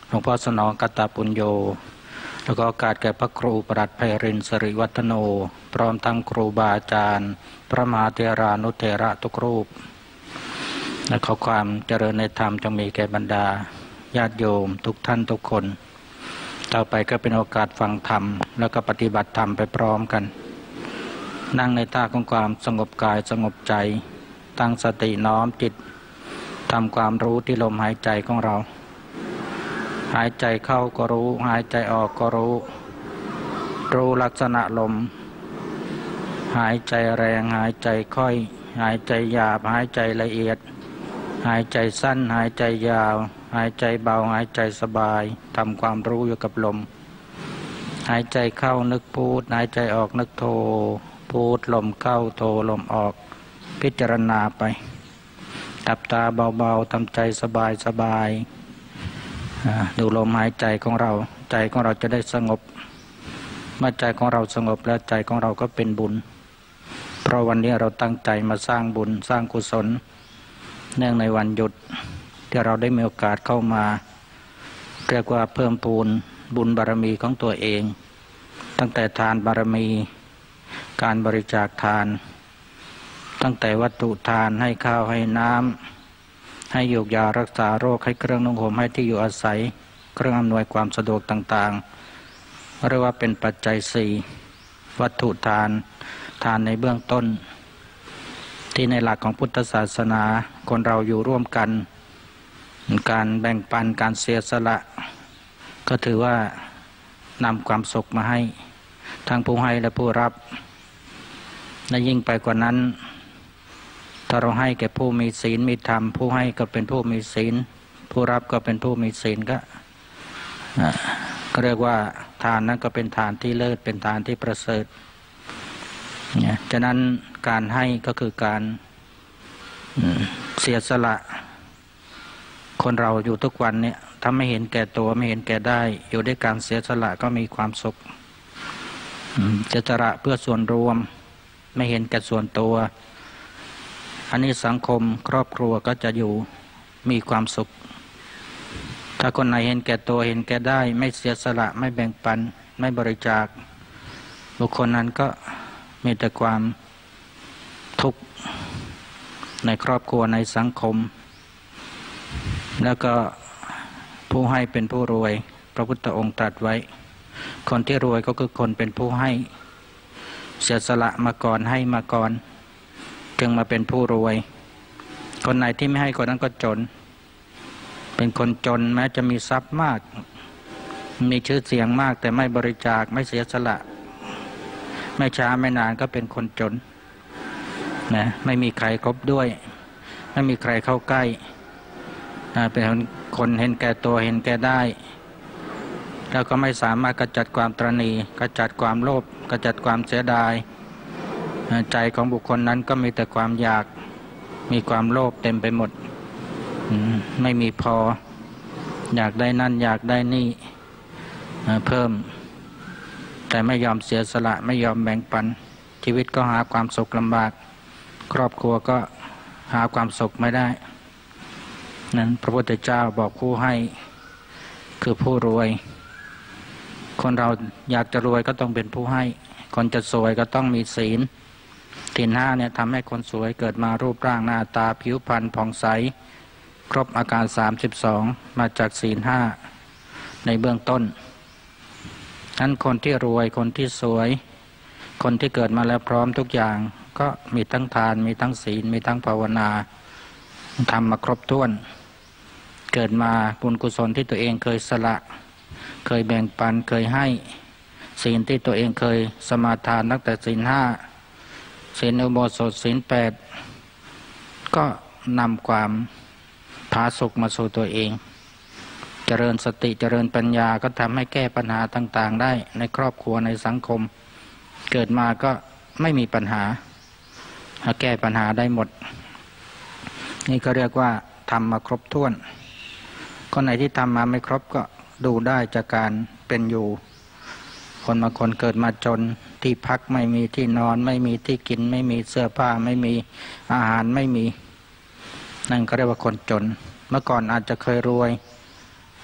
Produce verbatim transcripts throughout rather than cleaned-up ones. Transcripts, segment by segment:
หลวงพ่อสนองกัตตปุญโญแล้วก็โอกาสแก่พระครูปรัชญ์ไพรินทร์สิริวัฒโนพร้อมทั้งครูบาอาจารย์พระมหาเถรานุเถระทุกรูปและขอความเจริญในธรรมจงมีแก่บรรดาญาติโยมทุกท่านทุกคนต่อไปก็เป็นโอกาสฟังธรรมแล้วก็ปฏิบัติธรรมไปพร้อมกันนั่งในท่าของความสงบกายสงบใจตั้งสติน้อมจิตทำความรู้ที่ลมหายใจของเราหายใจเข้าก็รู้หายใจออกก็รู้รู้ลักษณะลมหายใจแรงหายใจค่อยหายใจหยาบหายใจละเอียดหายใจสั้นหายใจยาวหายใจเบาหายใจสบายทำความรู้อยู่กับลมหายใจเข้านึกพูดหายใจออกนึกโทพูดลมเข้าโทลมออกพิจารณาไปตับตาเบาๆทำใจสบายสบายดูลมหายใจของเราใจของเราจะได้สงบเมื่อใจของเราสงบแล้วใจของเราก็เป็นบุญเพราะวันนี้เราตั้งใจมาสร้างบุญสร้างกุศลเนื่องในวันหยุดที่เราได้มีโอกาสเข้ามาเรียกว่าเพิ่มพูนบุญบารมีของตัวเองตั้งแต่ทานบารมีการบริจาคทานตั้งแต่วัตถุทานให้ข้าวให้น้ำให้ยูกยารักษาโรคให้เครื่องนุ่งห่มให้ที่อยู่อาศัยเครื่องอำนวยความสะดวกต่างๆเรียกว่าเป็นปัจจัยสี่วัตถุทานทานในเบื้องต้นที่ในหลักของพุทธศาสนาคนเราอยู่ร่วมกันการแบ่งปันการเสียสละก็ถือว่านำความสุขมาให้ทั้งผู้ให้และผู้รับและยิ่งไปกว่านั้นถ้าเราให้แก่ผู้มีศีลมีธรรมผู้ให้ก็เป็นผู้มีศีลผู้รับก็เป็นผู้มีศีลก็ก็เรียกว่าทานนั้นก็เป็นทานที่เลิศเป็นทานที่ประเสริฐเนี่ยฉะนั้นการให้ก็คือการเสียสละคนเราอยู่ทุกวันเนี่ยถ้าไม่เห็นแก่ตัวไม่เห็นแก่ได้อยู่ด้วยการเสียสละก็มีความสุขเสียสละเพื่อส่วนรวมไม่เห็นแก่ส่วนตัวอันนี้สังคมครอบครัวก็จะอยู่มีความสุขถ้าคนไหนเห็นแก่ตัวเห็นแก่ได้ไม่เสียสละไม่แบ่งปันไม่บริจาคบุคคลนั้นก็มีแต่ความทุกข์ในครอบครัวในสังคมแล้วก็ผู้ให้เป็นผู้รวยพระพุทธองค์ตรัสไว้คนที่รวยก็คือคนเป็นผู้ให้เสียสละมาก่อนให้มาก่อนจึงมาเป็นผู้รวยคนไหนที่ไม่ให้คนนั้นก็จนเป็นคนจนแม้จะมีทรัพย์มากมีชื่อเสียงมากแต่ไม่บริจาคไม่เสียสละไม่ช้าไม่นานก็เป็นคนจนนะไม่มีใครคบด้วยไม่มีใครเข้าใกล้เป็นคนเห็นแก่ตัวเห็นแก่ได้แล้วก็ไม่สามารถกำจัดความตระหนี่กำจัดความโลภกำจัดความเสียดายใจของบุคคลนั้นก็มีแต่ความอยากมีความโลภเต็มไปหมดไม่มีพออยากได้นั่นอยากได้นี่เพิ่มแต่ไม่ยอมเสียสละไม่ยอมแบ่งปันชีวิตก็หาความสุขลำบากครอบครัวก็หาความสุขไม่ได้นั้นพระพุทธเจ้าบอกผู้ให้คือผู้รวยคนเราอยากจะรวยก็ต้องเป็นผู้ให้คนจะสวยก็ต้องมีศีลศีลห้าเนี่ยทำให้คนสวยเกิดมารูปร่างหน้าตาผิวพรรณผ่องใสครบอาการสามสิบสองมาจากศีลห้าในเบื้องต้นนั้นคนที่รวยคนที่สวยคนที่เกิดมาแล้วพร้อมทุกอย่างก็มีทั้งทานมีทั้งศีลมีทั้งภาวนาทำมาครบถ้วนเกิดมาบุญกุศลที่ตัวเองเคยสละเคยแบ่งปันเคยให้ศีลที่ตัวเองเคยสมาทานตั้งแต่ศีลห้าศีลอุโบสถศีลแปดก็นำความผาสุกมาสู่ตัวเองเจริญสติเจริญปัญญาก็ทำให้แก้ปัญหาต่างๆได้ในครอบครัวในสังคมเกิดมาก็ไม่มีปัญหาแก้ปัญหาได้หมดนี่ก็เรียกว่าทำมาครบถ้วนคนไหนที่ทำมาไม่ครบก็ดูได้จากการเป็นอยู่คนบางคนเกิดมาจนที่พักไม่มีที่นอนไม่มีที่กินไม่มีเสื้อผ้าไม่มีอาหารไม่มีนั่นก็เรียกว่าคนจนเมื่อก่อนอาจจะเคยรวย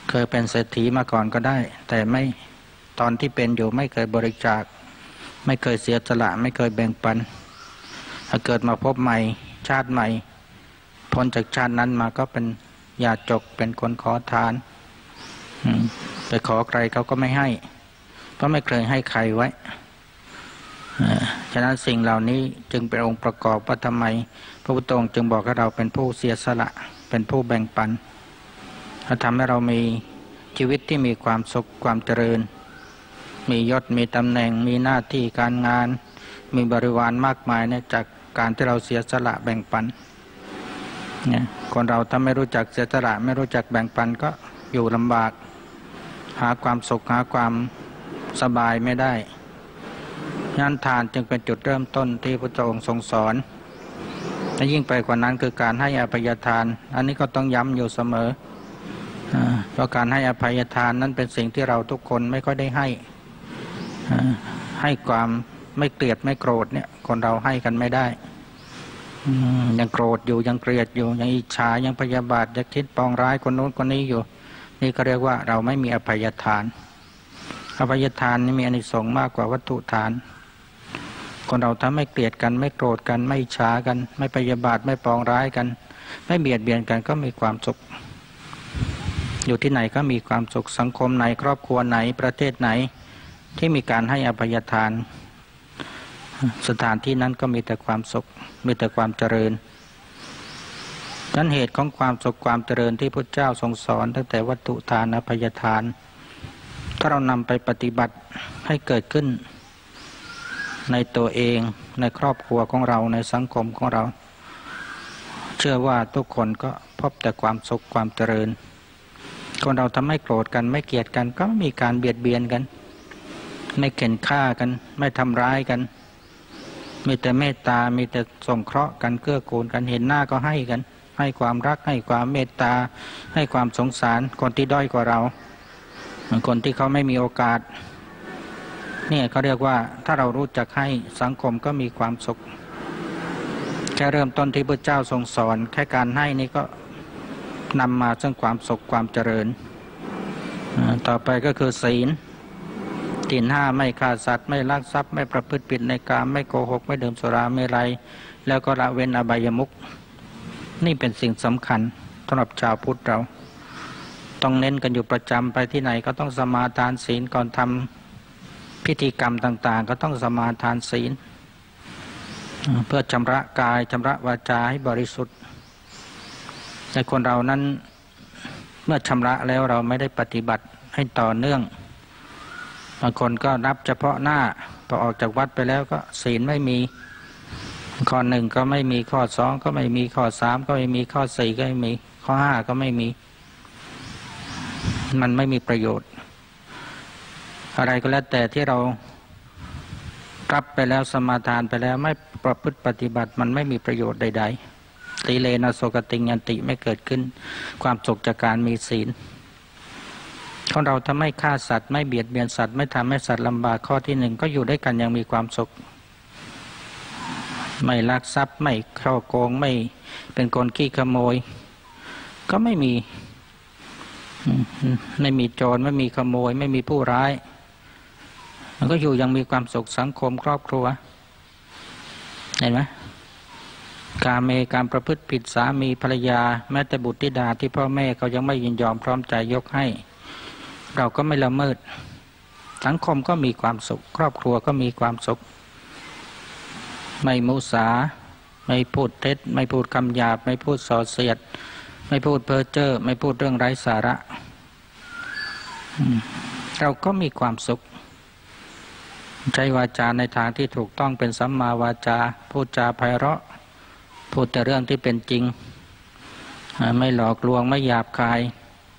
เคยเป็นเศรษฐีมาก่อนก็ได้ แต่ไม่ตอนที่เป็นอยู่ไม่เคยบริจาคไม่เคยเสียสละไม่เคยแบ่งปันถ้าเกิดมาพบใหม่ชาติใหม่พ้นจากชาตินั้นมาก็เป็นยาจกเป็นคนขอทานไปขอใครเขาก็ไม่ให้เพราะไม่เคยให้ใครไว้ฉะนั้นสิ่งเหล่านี้จึงเป็นองค์ประกอบว่าทำไมพระพุทธองค์จึงบอกให้เราเป็นผู้เสียสละเป็นผู้แบ่งปันทำให้เรามีชีวิตที่มีความสุขความเจริญมียศมีตำแหน่งมีหน้าที่การงานมีบริวารมากมายเนี่ยจากการที่เราเสียสละแบ่งปันเนี่ยคนเราถ้าไม่รู้จักเสียสละไม่รู้จักแบ่งปันก็อยู่ลำบากหาความสุขหาความสบายไม่ได้ฉะนั้นทานจึงเป็นจุดเริ่มต้นที่พระองค์ทรงสอนและยิ่งไปกว่านั้นคือการให้อภัยทานอันนี้ก็ต้องย้ำอยู่เสมอเพราะการให้อภัยทานนั้นเป็นสิ่งที่เราทุกคนไม่ค่อยได้ให้ให้ความไม่เกลียดไม่โกรธเนี่ยคนเราให้กันไม่ได้ยังโกรธอยู่ยังเกลียดอยู่ยังอิจฉายังพยาบาทยังคิดปองร้ายคนโน้นคนนี้อยู่นี่ก็เรียกว่าเราไม่มีอภัยทานอภัยทานนี่มีอานิสงส์มากกว่าวัตถุทานคนเราถ้าไม่เกลียดกันไม่โกรธกันไม่อิจฉากันไม่พยาบาทไม่ปองร้ายกันไม่เบียดเบียนกันก็มีความสุขอยู่ที่ไหนก็มีความสุขสังคมไหนครอบครัวไหนประเทศไหนที่มีการให้อภัยทานสถานที่นั้นก็มีแต่ความสุขมีแต่ความเจริญนั้นเหตุของความสุขความเจริญที่พระเจ้าทรงสอนตั้งแต่วัตถุทานอภัยทานถ้าเรานำไปปฏิบัติให้เกิดขึ้นในตัวเองในครอบครัวของเราในสังคมของเราเชื่อว่าทุกคนก็พบแต่ความสุขความเจริญคนเราทำให้โกรธกันไม่เกลียดกันก็ไม่มีการเบียดเบียนกันไม่เข็นฆ่ากันไม่ทำร้ายกันมีแต่เมตตามีแต่สงเคราะห์กันเกื้อกูลกันเห็นหน้าก็ให้กันให้ความรักให้ความเมตตาให้ความสงสารคนที่ด้อยกว่าเราคนที่เขาไม่มีโอกาสเนี่ยเขาเรียกว่าถ้าเรารู้จักให้สังคมก็มีความสุขแค่เริ่มต้นที่พระเจ้าทรงสอนแค่การให้นี่ก็นำมาซึ่งความสุขความเจริญต่อไปก็คือศีลศีลห้าไม่ฆ่าสัตว์ไม่ลักทรัพย์ไม่ประพฤติผิดในกามไม่โกหกไม่ดื่มสุราเมรัยแล้วก็ละเว้นอบายมุขนี่เป็นสิ่งสำคัญสำหรับชาวพุทธเราต้องเน้นกันอยู่ประจำไปที่ไหนก็ต้องสมาทานศีลก่อนทำพิธีกรรมต่างๆก็ต้องสมาทานศีลเพื่อชำระกายชำระวาจาให้บริสุทธิ์แต่คนเรานั้นเมื่อชำระแล้วเราไม่ได้ปฏิบัติให้ต่อเนื่องบางคนก็นับเฉพาะหน้าพอออกจากวัดไปแล้วก็ศีลไม่มีข้อหนึ่งก็ไม่มีข้อสองก็ไม่มีข้อสามก็ไม่มีข้อสี่ก็ไม่มีข้อห้าก็ไม่มีมันไม่มีประโยชน์อะไรก็แล้วแต่ที่เรารับไปแล้วสมาทานไปแล้วไม่ประพฤติปฏิบัติมันไม่มีประโยชน์ใดๆตีเลนะโสกติยันติไม่เกิดขึ้นความสุขจากการมีศีลของเราถ้าไม่ฆ่าสัตว์ไม่เบียดเบียนสัตว์ไม่ทำให้สัตว์ลำบากข้อที่หนึ่งก็อยู่ด้วยกันอย่างมีความสุขไม่ลักทรัพย์ไม่เข้าโกงไม่เป็นคนขี้ขโมยก็ไม่มีไม่มีโจรไม่มีขโมยไม่มีผู้ร้ายมันก็อยู่ยังมีความสุขสังคมครอบครัวเห็นไหมกาเมการประพฤติผิดสามีภรรยาแม้แต่บุตรธิดาที่พ่อแม่เขายังไม่ยินยอมพร้อมใจยกให้เราก็ไม่ละเมิดสังคมก็มีความสุขครอบครัวก็มีความสุขไม่มุสาไม่พูดเท็จไม่พูดคำหยาบไม่พูดส่อเสียดไม่พูดเพ้อเจ้อไม่พูดเรื่องไร้สาระเราก็มีความสุขใช้วาจาในทางที่ถูกต้องเป็นสัมมาวาจาพูดจาไพเราะพูดแต่เรื่องที่เป็นจริงไม่หลอกลวงไม่หยาบคาย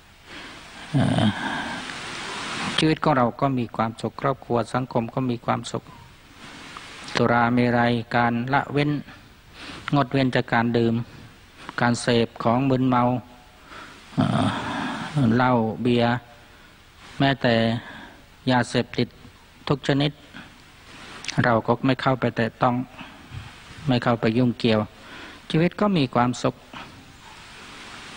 ชีวิตของเราก็มีความสุขครอบครัวสังคมก็มีความสุขสุราเมรัยการละเว้นงดเว้นจากการดื่มการเสพของมึนเมาเหล้าเบียร์แม้แต่ยาเสพติดทุกชนิดเราก็ไม่เข้าไปแตะต้องไม่เข้าไปยุ่งเกี่ยวชีวิตก็มีความสุข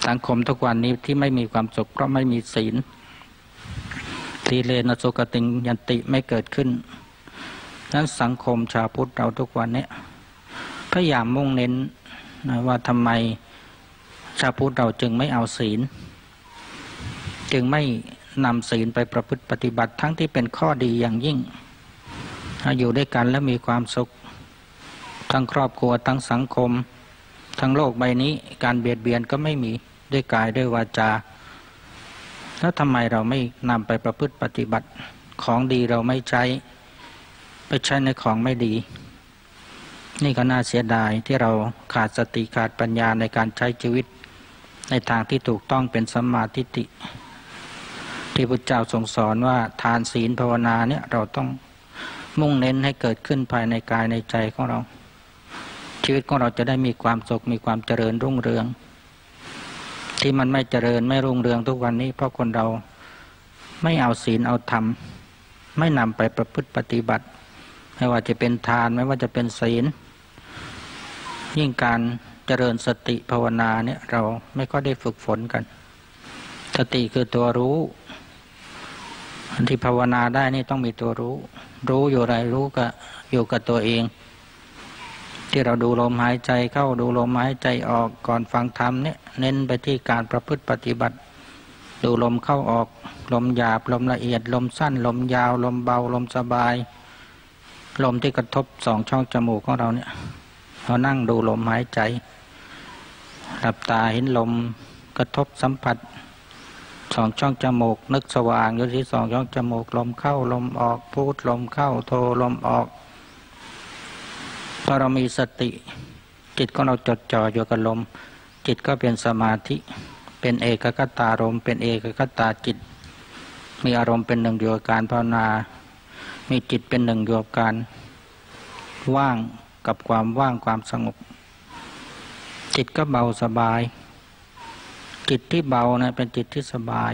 สังคมทุกวันนี้ที่ไม่มีความสุขเพราะไม่มีศีลทีเลนะสุกติงยันติไม่เกิดขึ้นนั้นสังคมชาวพุทธเราทุกวันนี้พยายามมุ่งเน้นนะว่าทำไมชาวพุทธเราจึงไม่เอาศีลจึงไม่นำศีลไปประพฤติปฏิบัติทั้งที่เป็นข้อดีอย่างยิ่งอยู่ด้วยกันและมีความสุขทั้งครอบครัวทั้งสังคมทั้งโลกใบนี้การเบียดเบียนก็ไม่มีด้วยกายด้วยวาจาแล้วทำไมเราไม่นำไปประพฤติปฏิบัติของดีเราไม่ใช้ไปใช้ในของไม่ดีนี่ก็น่าเสียดายที่เราขาดสติขาดปัญญาในการใช้ชีวิตในทางที่ถูกต้องเป็นสัมมาทิฏฐิที่พุทธเจ้าทรงสอนว่าทานศีลภาวนาเนี่ยเราต้องมุ่งเน้นให้เกิดขึ้นภายในกายในใจของเราชีวิตของเราจะได้มีความสุขมีความเจริญรุ่งเรืองที่มันไม่เจริญไม่รุ่งเรืองทุกวันนี้เพราะคนเราไม่เอาศีลเอาธรรมไม่นำไปประพฤติปฏิบัติไม่ว่าจะเป็นทานไม่ว่าจะเป็นศีลยิ่งการเจริญสติภาวนาเนี่ยเราไม่ค่อยได้ฝึกฝนกันสติคือตัวรู้ที่ภาวนาได้นี่ต้องมีตัวรู้รู้อยู่ไรรู้กับอยู่กับตัวเองที่เราดูลมหายใจเข้าดูลมหายใจออกก่อนฟังธรรมเนี่ยเน้นไปที่การประพฤติปฏิบัติดูลมเข้าออกลมหยาบลมละเอียดลมสั้นลมยาวลมเบาลมสบายลมที่กระทบสองช่องจมูกของเราเนี่ยเรานั่งดูลมหายใจหลับตาเห็นลมกระทบสัมผัสสองช่องจมูกนึกสว่างอยู่ที่สองช่องจมูกลมเข้าลมออกพูดลมเข้าโทลมออกพอเรามีสติจิตของเราจดจ่ออยู่กับลมจิตก็เป็นสมาธิเป็นเอกคตารมณ์เป็นเอกคตาจิตมีอารมณ์เป็นหนึ่งอยู่กับการภาวนามีจิตเป็นหนึ่งอยู่กับการว่างกับความว่างความสงบจิตก็เบาสบายจิตที่เบานะเป็นจิตที่สบาย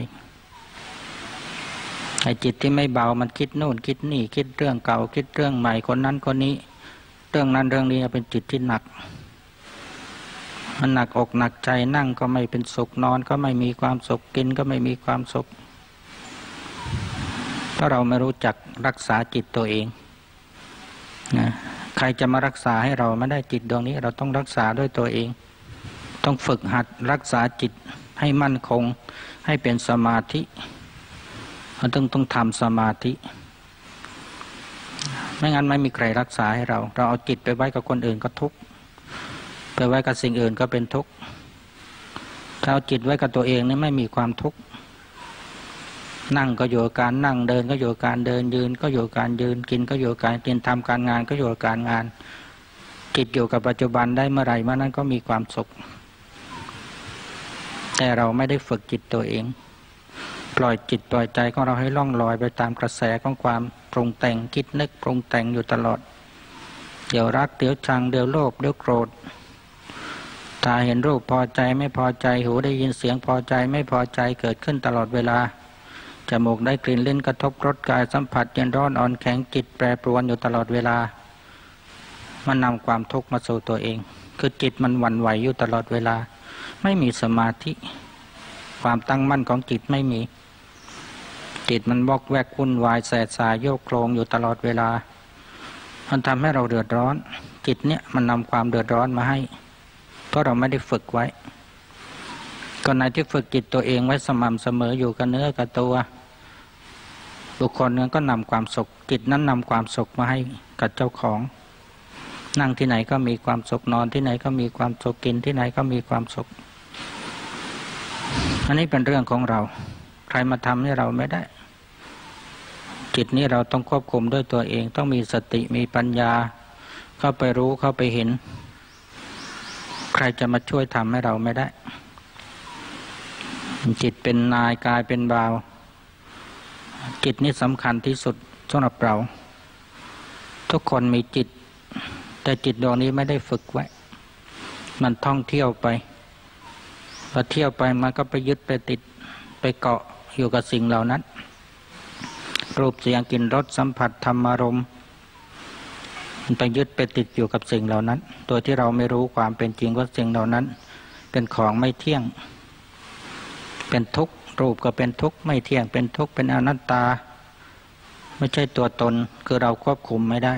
ไอ้จิตที่ไม่เบามันคิดโน่นคิดนี่คิดเรื่องเก่าคิดเรื่องใหม่คนนั้นคนนี้เรื่องนั้นเรื่องนี้เป็นจิตที่หนักมันหนักอกหนักใจนั่งก็ไม่เป็นสุขนอนก็ไม่มีความสุขกินก็ไม่มีความสุขเพราะเราไม่รู้จักรักษาจิตตัวเองนะใครจะมารักษาให้เราไม่ได้จิตดวงนี้เราต้องรักษาด้วยตัวเองต้องฝึกหัดรักษาจิตให้มั่นคงให้เป็นสมาธิเราต้องต้องทำสมาธิไม่งั้นไม่มีใครรักษาให้เราเราเอาจิตไปไว้กับคนอื่นก็ทุกข์ไปไว้กับสิ่งอื่นก็เป็นทุกข์ถ้าเอาจิตไว้กับตัวเองนี่ไม่มีความทุกข์นั่งก็อยู่กับการนั่งเดินก็อยู่กับการเดินยืนก็อยู่กับการยืนกินก็อยู่กับการกินทำการงานก็อยู่กับการงานจิตอยู่กับปัจจุบันได้เมื่อไหร่เมื่อนั้นก็มีความสุขแต่เราไม่ได้ฝึกจิตตัวเองปล่อยจิตปล่อยใจของเราให้ล่องลอยไปตามกระแสของความปรุงแต่งคิดนึกปรุงแต่งอยู่ตลอดเดี๋ยวรักเดี๋ยวชังเดี๋ยวโลภเดี๋ยวโกรธตาเห็นรูปพอใจไม่พอใจหูได้ยินเสียงพอใจไม่พอใจเกิดขึ้นตลอดเวลาจมูกได้กลิ่นลิ้นกระทบรสกายสัมผัสเย็นร้อนอ่อนแข็งจิตแปรปรวนอยู่ตลอดเวลามันนำความทุกข์มาสู่ตัวเองคือจิตมันหวั่นไหวอยู่ตลอดเวลาไม่มีสมาธิความตั้งมั่นของจิตไม่มีจิตมันวอกแวกวุ่นวายแสบสายโยกโคลงอยู่ตลอดเวลามันทำให้เราเดือดร้อนจิตเนี่ยมันนำความเดือดร้อนมาให้เพราะเราไม่ได้ฝึกไว้ก่อนไหนที่ฝึกจิตตัวเองไว้สม่ำเสมออยู่กับเนื้อกับตัวบุคคลนั้นก็นำความสุขจิตนั้นนำความสุขมาให้กับเจ้าของนั่งที่ไหนก็มีความสุขนอนที่ไหนก็มีความสุขกินที่ไหนก็มีความสุขอันนี้เป็นเรื่องของเราใครมาทำให้เราไม่ได้จิตนี้เราต้องควบคุมด้วยตัวเองต้องมีสติมีปัญญาเข้าไปรู้เข้าไปเห็นใครจะมาช่วยทำให้เราไม่ได้จิตเป็นนายกายเป็นบ่าวจิตนี้สำคัญที่สุดสำหรับเราทุกคนมีจิตแต่จิตดวงนี้ไม่ได้ฝึกไว้มันท่องเที่ยวไปพอเที่ยวไปมันก็ไปยึดไปติดไปเกาะอยู่กับสิ่งเหล่านั้นรูปเสียงกลิ่นรสสัมผัสธรรมารมณ์มันไปยึดไปติดอยู่กับสิ่งเหล่านั้นโดยที่เราไม่รู้ความเป็นจริงว่าสิ่งเหล่านั้นเป็นของไม่เที่ยงเป็นทุกข์รูปก็เป็นทุกข์ไม่เที่ยงเป็นทุกข์เป็นอนัตตาไม่ใช่ตัวตนคือเราควบคุมไม่ได้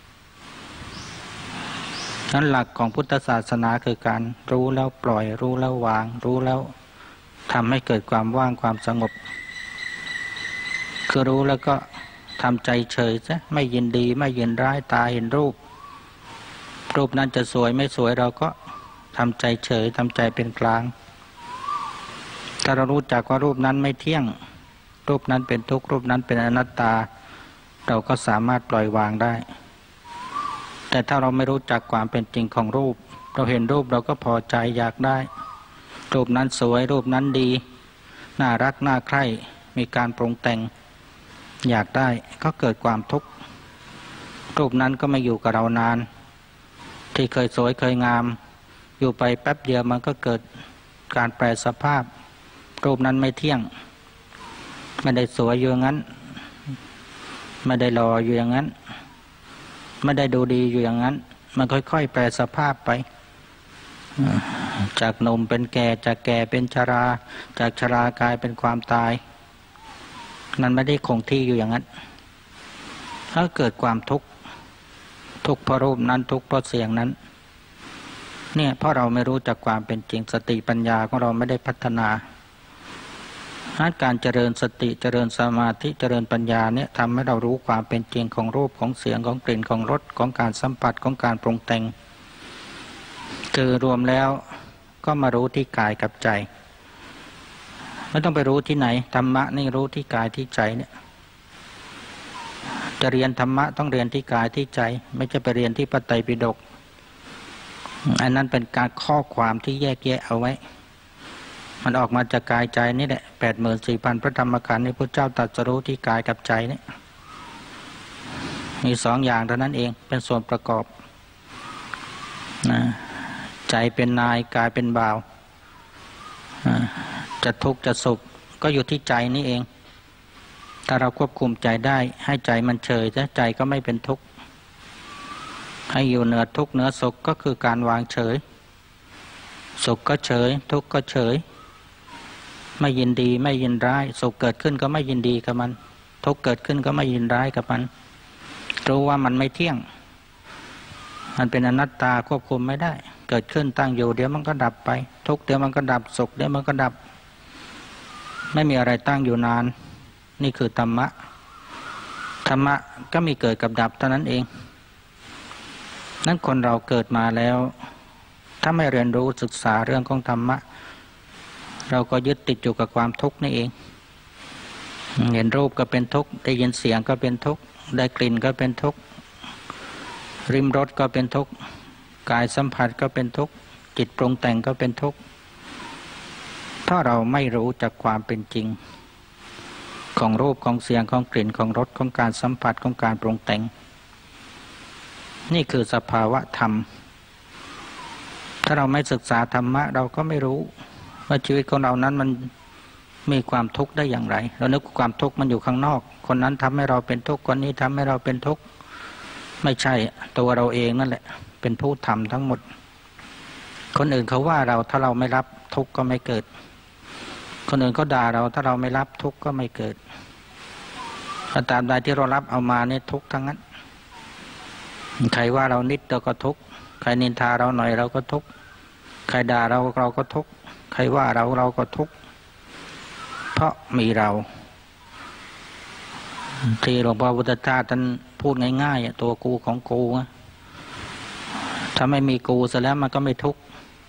นั้นหลักของพุทธศาสนาคือการรู้แล้วปล่อยรู้แล้ววางรู้แล้วทำให้เกิดความว่างความสงบคือรู้แล้วก็ทำใจเฉยซะไม่ยินดีไม่ยินร้ายตาเห็นรูปรูปนั้นจะสวยไม่สวยเราก็ทำใจเฉยทำใจเป็นกลางถ้าเรารู้จักว่ารูปนั้นไม่เที่ยงรูปนั้นเป็นทุกข์รูปนั้นเป็นอนัตตาเราก็สามารถปล่อยวางได้แต่ถ้าเราไม่รู้จักความเป็นจริงของรูปเราเห็นรูปเราก็พอใจอยากได้รูปนั้นสวยรูปนั้นดีน่ารักน่าใคร่มีการปรุงแต่งอยากได้ก็เกิดความทุกข์รูปนั้นก็ไม่อยู่กับเรานานที่เคยสวยเคยงามอยู่ไปแป๊บเดียวมันก็เกิดการแปรสภาพรูปนั้นไม่เที่ยงไม่ได้สวยอยู่อย่างนั้นไม่ได้หล่ออยู่อย่างนั้นไม่ได้ดูดีอยู่อย่างนั้นมันค่อยๆแปรสภาพไปจากหนุ่มเป็นแก่จากแก่เป็นชราจากชรากลายเป็นความตายนั้นไม่ได้คงที่อยู่อย่างนั้นถ้าเกิดความทุกข์ทุกข์เพราะรูปนั้นทุกข์เพราะเสียงนั้นเนี่ยเพราะเราไม่รู้จักความเป็นจริงสติปัญญาของเราไม่ได้พัฒนาการเจริญสติเจริญสมาธิเจริญปัญญาเนี่ยทำให้เรารู้ความเป็นจริงของรูปของเสียงของกลิ่นของรสของการสัมผัสของการปรุงแต่งคือรวมแล้วก็มารู้ที่กายกับใจไม่ต้องไปรู้ที่ไหนธรรมะนี่รู้ที่กายที่ใจเนี่ยจะเรียนธรรมะต้องเรียนที่กายที่ใจไม่จะไปเรียนที่พระไตรปิฎกอันนั้นเป็นการข้อความที่แยกแยะเอาไว้มันออกมาจากกายใจนี่แหละแปดหมื่นสี่พันพระธรรมขันธ์นี่พระเจ้าตรัสรู้ที่กายกับใจนี่มีสองอย่างเท่านั้นเองเป็นส่วนประกอบนะใจเป็นนายกายเป็นบ่าวจะทุกข์จะสุขก็อยู่ที่ใจนี่เองถ้าเราควบคุมใจได้ให้ใจมันเฉยใจก็ไม่เป็นทุกข์ให้อยู่เหนือทุกข์เหนือสุขก็คือการวางเฉยสุขก็เฉยทุกข์ก็เฉยไม่ยินดีไม่ยินร้ายสุขเกิดขึ้นก็ไม่ยินดีกับมันทุกข์เกิดขึ้นก็ไม่ยินร้ายกับมันรู้ว่ามันไม่เที่ยงมันเป็นอนัตตาควบคุมไม่ได้เกิดขึ้นตั้งอยู่เดี๋ยวมันก็ดับไปทุกข์เดี๋ยวมันก็ดับสุขเดี๋ยวมันก็ดับไม่มีอะไรตั้งอยู่นานนี่คือธรรมะธรรมะก็มีเกิดกับดับเท่านั้นเองนั้นคนเราเกิดมาแล้วถ้าไม่เรียนรู้ศึกษาเรื่องของธรรมะเราก็ยึดติดอยู่กับความทุกข์นี่เองเห็นรูปก็เป็นทุกข์ได้ยินเสียงก็เป็นทุกข์ได้กลิ่นก็เป็นทุกข์ริมรสก็เป็นทุกข์กายสัมผัสก็เป็นทุกข์จิตปรุงแต่งก็เป็นทุกข์ถ้าเราไม่รู้จักความเป็นจริงของรูปของเสียงของกลิ่นของรสของการสัมผัสของการปรุงแต่งนี่คือสภาวะธรรมถ้าเราไม่ศึกษาธรรมะเราก็ไม่รู้ว่าชีวิตของเรานั้นมันมีความทุกข์ได้อย่างไรเรานึกความทุกข์มันอยู่ข้างนอกคนนั้นทำให้เราเป็นทุกข์คนนี้ทำให้เราเป็นทุกข์ไม่ใช่ตัวเราเองนั่นแหละเป็นผู้ทำทั้งหมดคนอื่นเขาว่าเราถ้าเราไม่รับทุกข์ก็ไม่เกิดคนอื่นเขาด่าเราถ้าเราไม่รับทุกข์ก็ไม่เกิดตามใดที่เรารับเอามาเนี่ยทุกข์ทั้งนั้นใครว่าเรานิดเราก็ทุกข์ใครนินทาเราหน่อยเราก็ทุกข์ใครด่าเราเราก็ทุกข์ใครว่าเราเราก็ทุกข์เพราะมีเราที่หลวงพ่อพุทธทาสท่านพูดง่ายๆตัวกูของกูถ้าไม่มีกูเสร็จแล้วมันก็ไม่ทุกข์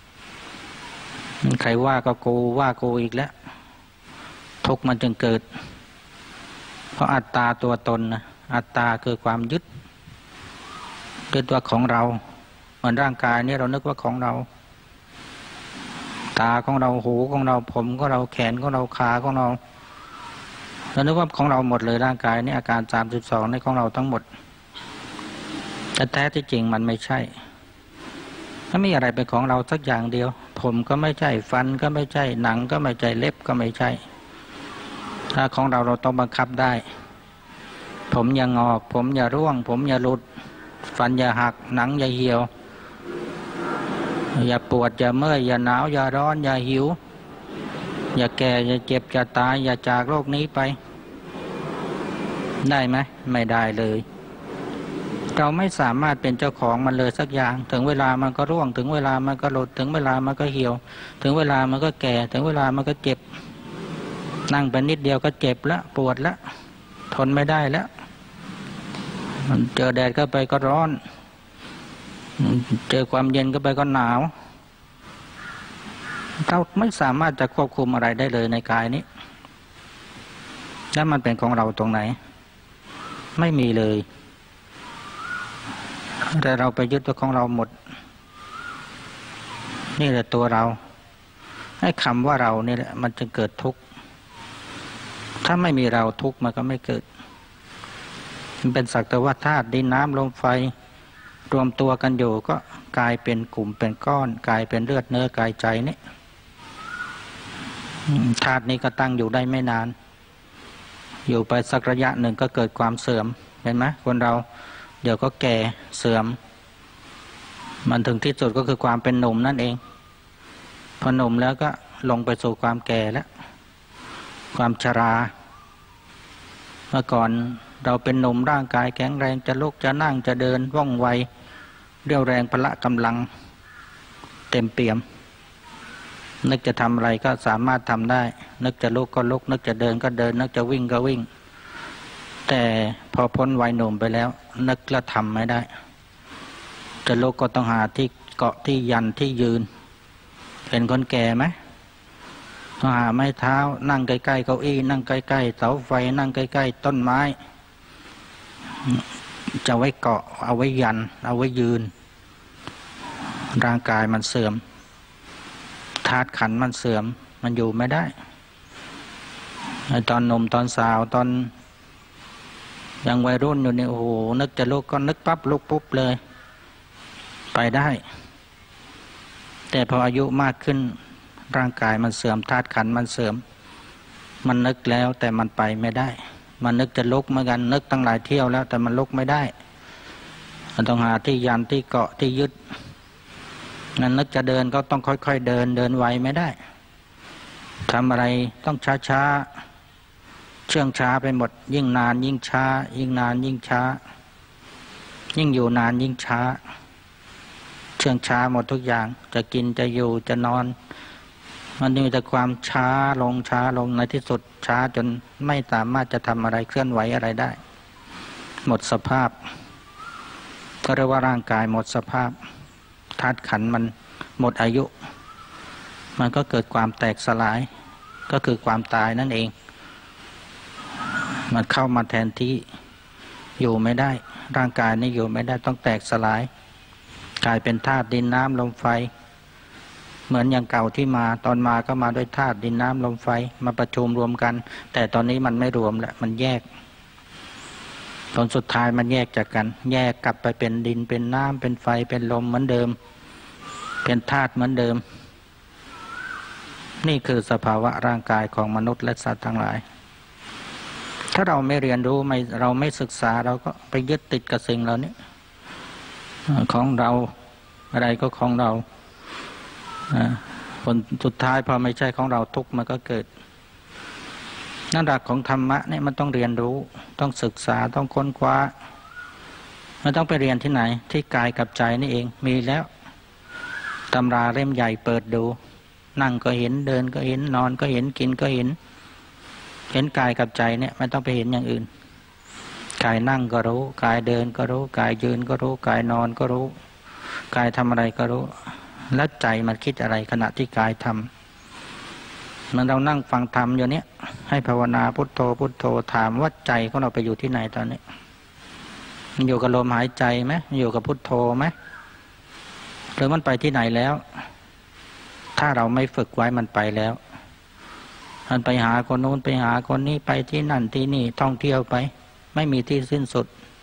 ใครว่าก็กูว่ากูอีกแล้วทุกข์มันจึงเกิดเพราะอัตตาตัวตนนะอัตตาคือความยึดยึดว่าของเราเหมือนร่างกายนี้เรานึกว่าของเราตาของเราหูของเราผมของเราแขนของเราขาของเราเรานึกว่าของเราหมดเลยร่างกายนี้อาการสามสิบสองในของเราทั้งหมดแต่แท้ที่จริงมันไม่ใช่ไม่มีอะไรเป็นของเราสักอย่างเดียวผมก็ไม่ใช่ฟันก็ไม่ใช่หนังก็ไม่ใช่เล็บก็ไม่ใช่ถ้าของเราเราต้องบังคับได้ผมอย่างงอกผมอย่าร่วงผมอย่าหลุดฟันอย่าหักหนังอย่าเหี่ยวอย่าปวดอย่าเมื่อยอย่าหนาวอย่าร้อนอย่าหิวอย่าแก่อย่าเจ็บอย่าตายอย่าจากโลกนี้ไปได้ไหมไม่ได้เลยเราไม่สามารถเป็นเจ้าของมันเลยสักอย่างถึงเวลามันก็ร่วงถึงเวลามันก็หลุดถึงเวลามันก็เหี่ยวถึงเวลามันก็แก่ถึงเวลามันก็เจ็บนั่งไปนิดเดียวก็เจ็บแล้วปวดแล้วทนไม่ได้แล้วมันเจอแดดก็ไปก็ร้อนเจอความเย็นก็ไปก็หนาวเราไม่สามารถจะควบคุมอะไรได้เลยในกายนี้แล้วมันเป็นของเราตรงไหนไม่มีเลยแต่เราไปยึดตัวของเราหมดนี่แหละตัวเราให้คำว่าเรานี่แหละมันจะเกิดทุกข์ถ้าไม่มีเราทุกข์มันก็ไม่เกิดมันเป็นสักแต่ว่าธาตุดินน้ำลมไฟรวมตัวกันอยู่ก็กลายเป็นกลุ่มเป็นก้อนกลายเป็นเลือดเนื้อกายใจนี่ธาตุนี้ก็ตั้งอยู่ได้ไม่นานอยู่ไปสักระยะหนึ่งก็เกิดความเสื่อมเห็นไหมคนเราเดี๋ยวก็แก่เสื่อมมันถึงที่สุดก็คือความเป็นหนุ่มนั่นเองพอหนุ่มแล้วก็ลงไปสู่ความแก่แล้วความชราเมื่อก่อนเราเป็นหนุ่มร่างกายแข็งแรงจะลุกจะนั่งจะเดินว่องไวเรี่ยวแรงพละกำลังเต็มเปี่ยมนึกจะทำอะไรก็สามารถทำได้นึกจะลุกก็ลุกนึกจะเดินก็เดินนึกจะวิ่งก็วิ่งแต่พอพ้นวัยหนุ่มไปแล้วนึกแล้วทำไม่ได้จะลุกก็ต้องหาที่เกาะที่ยันที่ยืนเป็นคนแก่ไหมต้องหาไม้เท้านั่งใกล้ๆเก้าอี้นั่งใกล้ๆเสาไฟนั่งใกล้ๆต้นไม้จะไว้เกาะเอาไว้ยันเอาไว้ยืนร่างกายมันเสื่อมธาตุขันธ์มันเสื่อมมันอยู่ไม่ได้ตอนหนุ่มตอนสาวตอนยังวัยรุ่นอยู่เนี่ยโอ้โหนึกจะลุกก็นึกปั๊บลุกปุ๊บเลยไปได้แต่พออายุมากขึ้นร่างกายมันเสื่อมธาตุขันธ์มันเสื่อมมันนึกแล้วแต่มันไปไม่ได้มันนึกจะลุกเหมือนกันนึกตั้งหลายเที่ยวแล้วแต่มันลุกไม่ได้มันต้องหาที่ยันที่เกาะที่ยึดนั้นนึกจะเดินก็ต้องค่อยๆเดินเดินไวไม่ได้ทำอะไรต้องช้าๆเชื่องช้าไปหมดยิ่งนานยิ่งช้ายิ่งนานยิ่งช้ายิ่งอยู่นานยิ่งช้าเชื่องช้าหมดทุกอย่างจะกินจะอยู่จะนอนมันมีแต่ความช้าลงช้าลงในที่สุดช้าจนไม่สามารถจะทำอะไรเคลื่อนไหวอะไรได้หมดสภาพก็เรียกว่าร่างกายหมดสภาพธาตุขันธ์มันหมดอายุมันก็เกิดความแตกสลายก็คือความตายนั่นเองมันเข้ามาแทนที่อยู่ไม่ได้ร่างกายนี่อยู่ไม่ได้ต้องแตกสลายกลายเป็นธาตุดินน้ำลมไฟเหมือนอย่างเก่าที่มาตอนมาก็มาด้วยธาตุดินน้ำลมไฟมาประชุมรวมกันแต่ตอนนี้มันไม่รวมแล้วมันแยกตอนสุดท้ายมันแยกจากกันแยกกลับไปเป็นดินเป็นน้ำเป็นไฟเป็นลมเหมือนเดิมเป็นธาตุเหมือนเดิมนี่คือสภาวะร่างกายของมนุษย์และสัตว์ทั้งหลายถ้าเราไม่เรียนรู้ไม่เราไม่ศึกษาเราก็ไปยึดติดกับสิ่งเหล่านี้ของเราอะไรก็ของเราผลสุดท้ายพอไม่ใช่ของเราทุกข์มันก็เกิดนั่นหลักของธรรมะเนี่ยมันต้องเรียนรู้ต้องศึกษาต้องค้นคว้ามันต้องไปเรียนที่ไหนที่กายกับใจนี่เองมีแล้วตำราเล่มใหญ่เปิดดูนั่งก็เห็นเดินก็เห็นนอนก็เห็นกินก็เห็นเห็นกายกับใจเนี่ยไม่ต้องไปเห็นอย่างอื่นกายนั่งก็รู้กายเดินก็รู้กายยืนก็รู้กายนอนก็รู้กายทำอะไรก็รู้แล้วใจมันคิดอะไรขณะที่กายทำมันเรานั่งฟังธรรมอยู่เนี้ยให้ภาวนาพุทโธพุทโธถามว่าใจของเราไปอยู่ที่ไหนตอนนี้มันอยู่กับลมหายใจไหมอยู่กับพุทโธไหมหรือมันไปที่ไหนแล้วถ้าเราไม่ฝึกไว้มันไปแล้วมันไปหาคนโน้นไปหาคนนี้ไปที่นั่นที่นี่ท่องเที่ยวไปไม่มีที่สิ้นสุด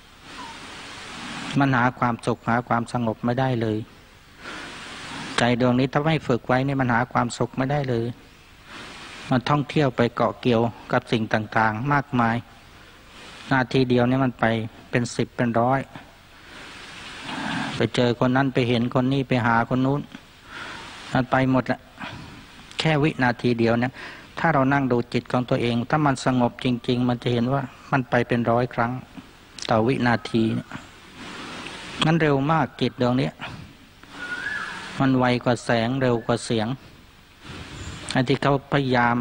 มันหาความสุขหาความสงบไม่ได้เลยใจดวงนี้ถ้าไม่ฝึกไว้นี่มันหาความสุขไม่ได้เลยมันท่องเที่ยวไปเกาะเกี่ยวกับสิ่งต่างๆมากมายนาทีเดียวนี่มันไปเป็นสิบเป็นร้อยไปเจอคนนั้นไปเห็นคนนี้ไปหาคนนู้นมันไปหมดละแค่วินาทีเดียวเนี่ยถ้าเรานั่งดูจิตของตัวเองถ้ามันสงบจริงๆมันจะเห็นว่ามันไปเป็นร้อยครั้งต่อวินาทีเนี่ยมันเร็วมากจิตดวงนี้มันไวกว่าแสงเร็วกว่าเสียงอันที่เขาพยายาม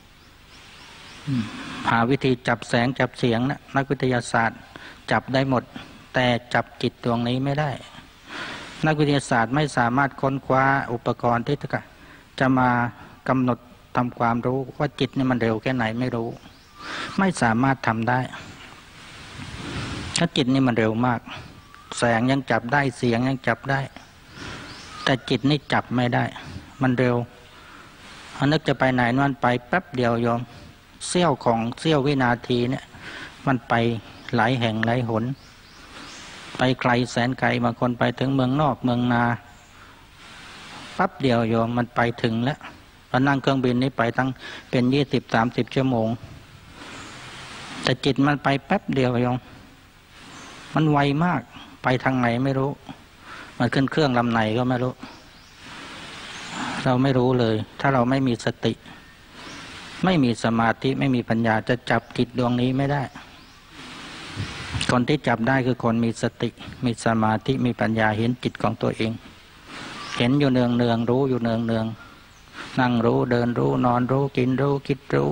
หาวิธีจับแสงจับเสียงนะนักวิทยาศาสตร์จับได้หมดแต่จับจิตดวงนี้ไม่ได้นักวิทยาศาสตร์ไม่สามารถค้นคว้าอุปกรณ์ที่จะมากำหนดทำความรู้ว่าจิตนี่มันเร็วแค่ไหนไม่รู้ไม่สามารถทำได้ถ้าจิตนี่มันเร็วมากแสงยังจับได้เสียงยังจับได้แต่จิตนี่จับไม่ได้มันเร็วอันนึกจะไปไหนมันไปแป๊บเดียวโยมเสี้ยวของเสี้ยววินาทีเนี่ยมันไปหลายแห่งหลายหนไปไกลแสนไกลบางคนไปถึงเมืองนอกเมืองนาปั๊บเดียวโยมมันไปถึงแล้วพอนั่งเครื่องบินนี้ไปตั้งเป็นยี่สิบสามสิบชั่วโมงแต่จิตมันไปแป๊บเดียวโยมมันไวมากไปทางไหนไม่รู้มันขึ้นเครื่องลำไหนก็ไม่รู้เราไม่รู้เลยถ้าเราไม่มีสติไม่มีสมาธิไม่มีปัญญาจะจับจิตดวงนี้ไม่ได้คนที่จับได้คือคนมีสติมีสมาธิมีปัญญาเห็นจิตของตัวเองเห็นอยู่เนืองเนืองรู้อยู่เนืองเนืองนั่งรู้เดินรู้นอนรู้กินรู้คิดรู้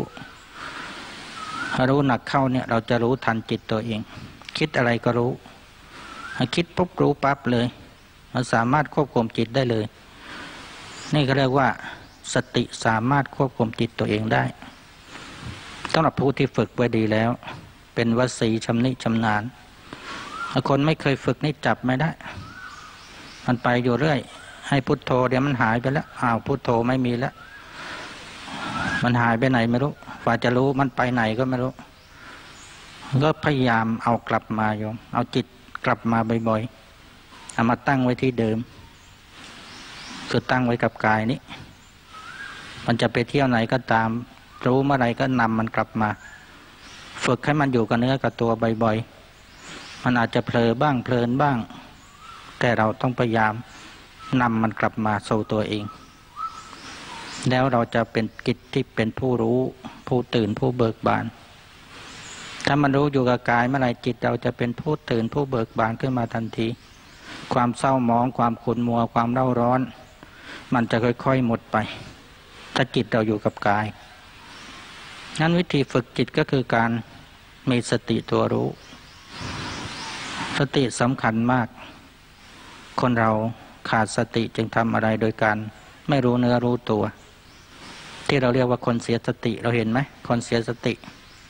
รู้หนักเข้าเนี่ยเราจะรู้ทันจิตตัวเองคิดอะไรก็รู้คิดปุ๊บรู้ปั๊บเลยมันสามารถควบคุมจิตได้เลยนี่ก็เรียกว่าสติสามารถควบคุมจิตตัวเองได้สำหรับผู้ที่ฝึกไว้ดีแล้วเป็นวสีชำนิชำนาญคนไม่เคยฝึกนี่จับไม่ได้มันไปอยู่เรื่อยให้พุทโธเดี๋ยวมันหายไปแล้วอ้าวพุทโธไม่มีแล้วมันหายไปไหนไม่รู้กว่าจะรู้มันไปไหนก็ไม่รู้ก็พยายามเอากลับมาโยมเอาจิตกลับมาบ่อยๆเอามาตั้งไว้ที่เดิมคือตั้งไว้กับกายนี้มันจะไปเที่ยวไหนก็ตามรู้เมื่อไรก็นำมันกลับมาฝึกให้มันอยู่กับเนื้อกับตัวบ่อยๆมันอาจจะเผลอบ้างเพลินบ้างแต่เราต้องพยายามนำมันกลับมาสู่ตัวเองแล้วเราจะเป็นกิจที่เป็นผู้รู้ผู้ตื่นผู้เบิกบานถ้ามันรู้อยู่กับกายเมื่อไรจิตเราจะเป็นผู้ตื่นผู้เบิกบานขึ้นมาทันทีความเศร้าหมองความขุ่นมัวความเร่าร้อนมันจะค่อยๆหมดไปถ้าจิตเราอยู่กับกายงั้นวิธีฝึกจิตก็คือการมีสติตัวรู้สติสำคัญมากคนเราขาดสติจึงทำอะไรโดยการไม่รู้เนื้อรู้ตัวที่เราเรียกว่าคนเสียสติเราเห็นไหมคนเสียสติ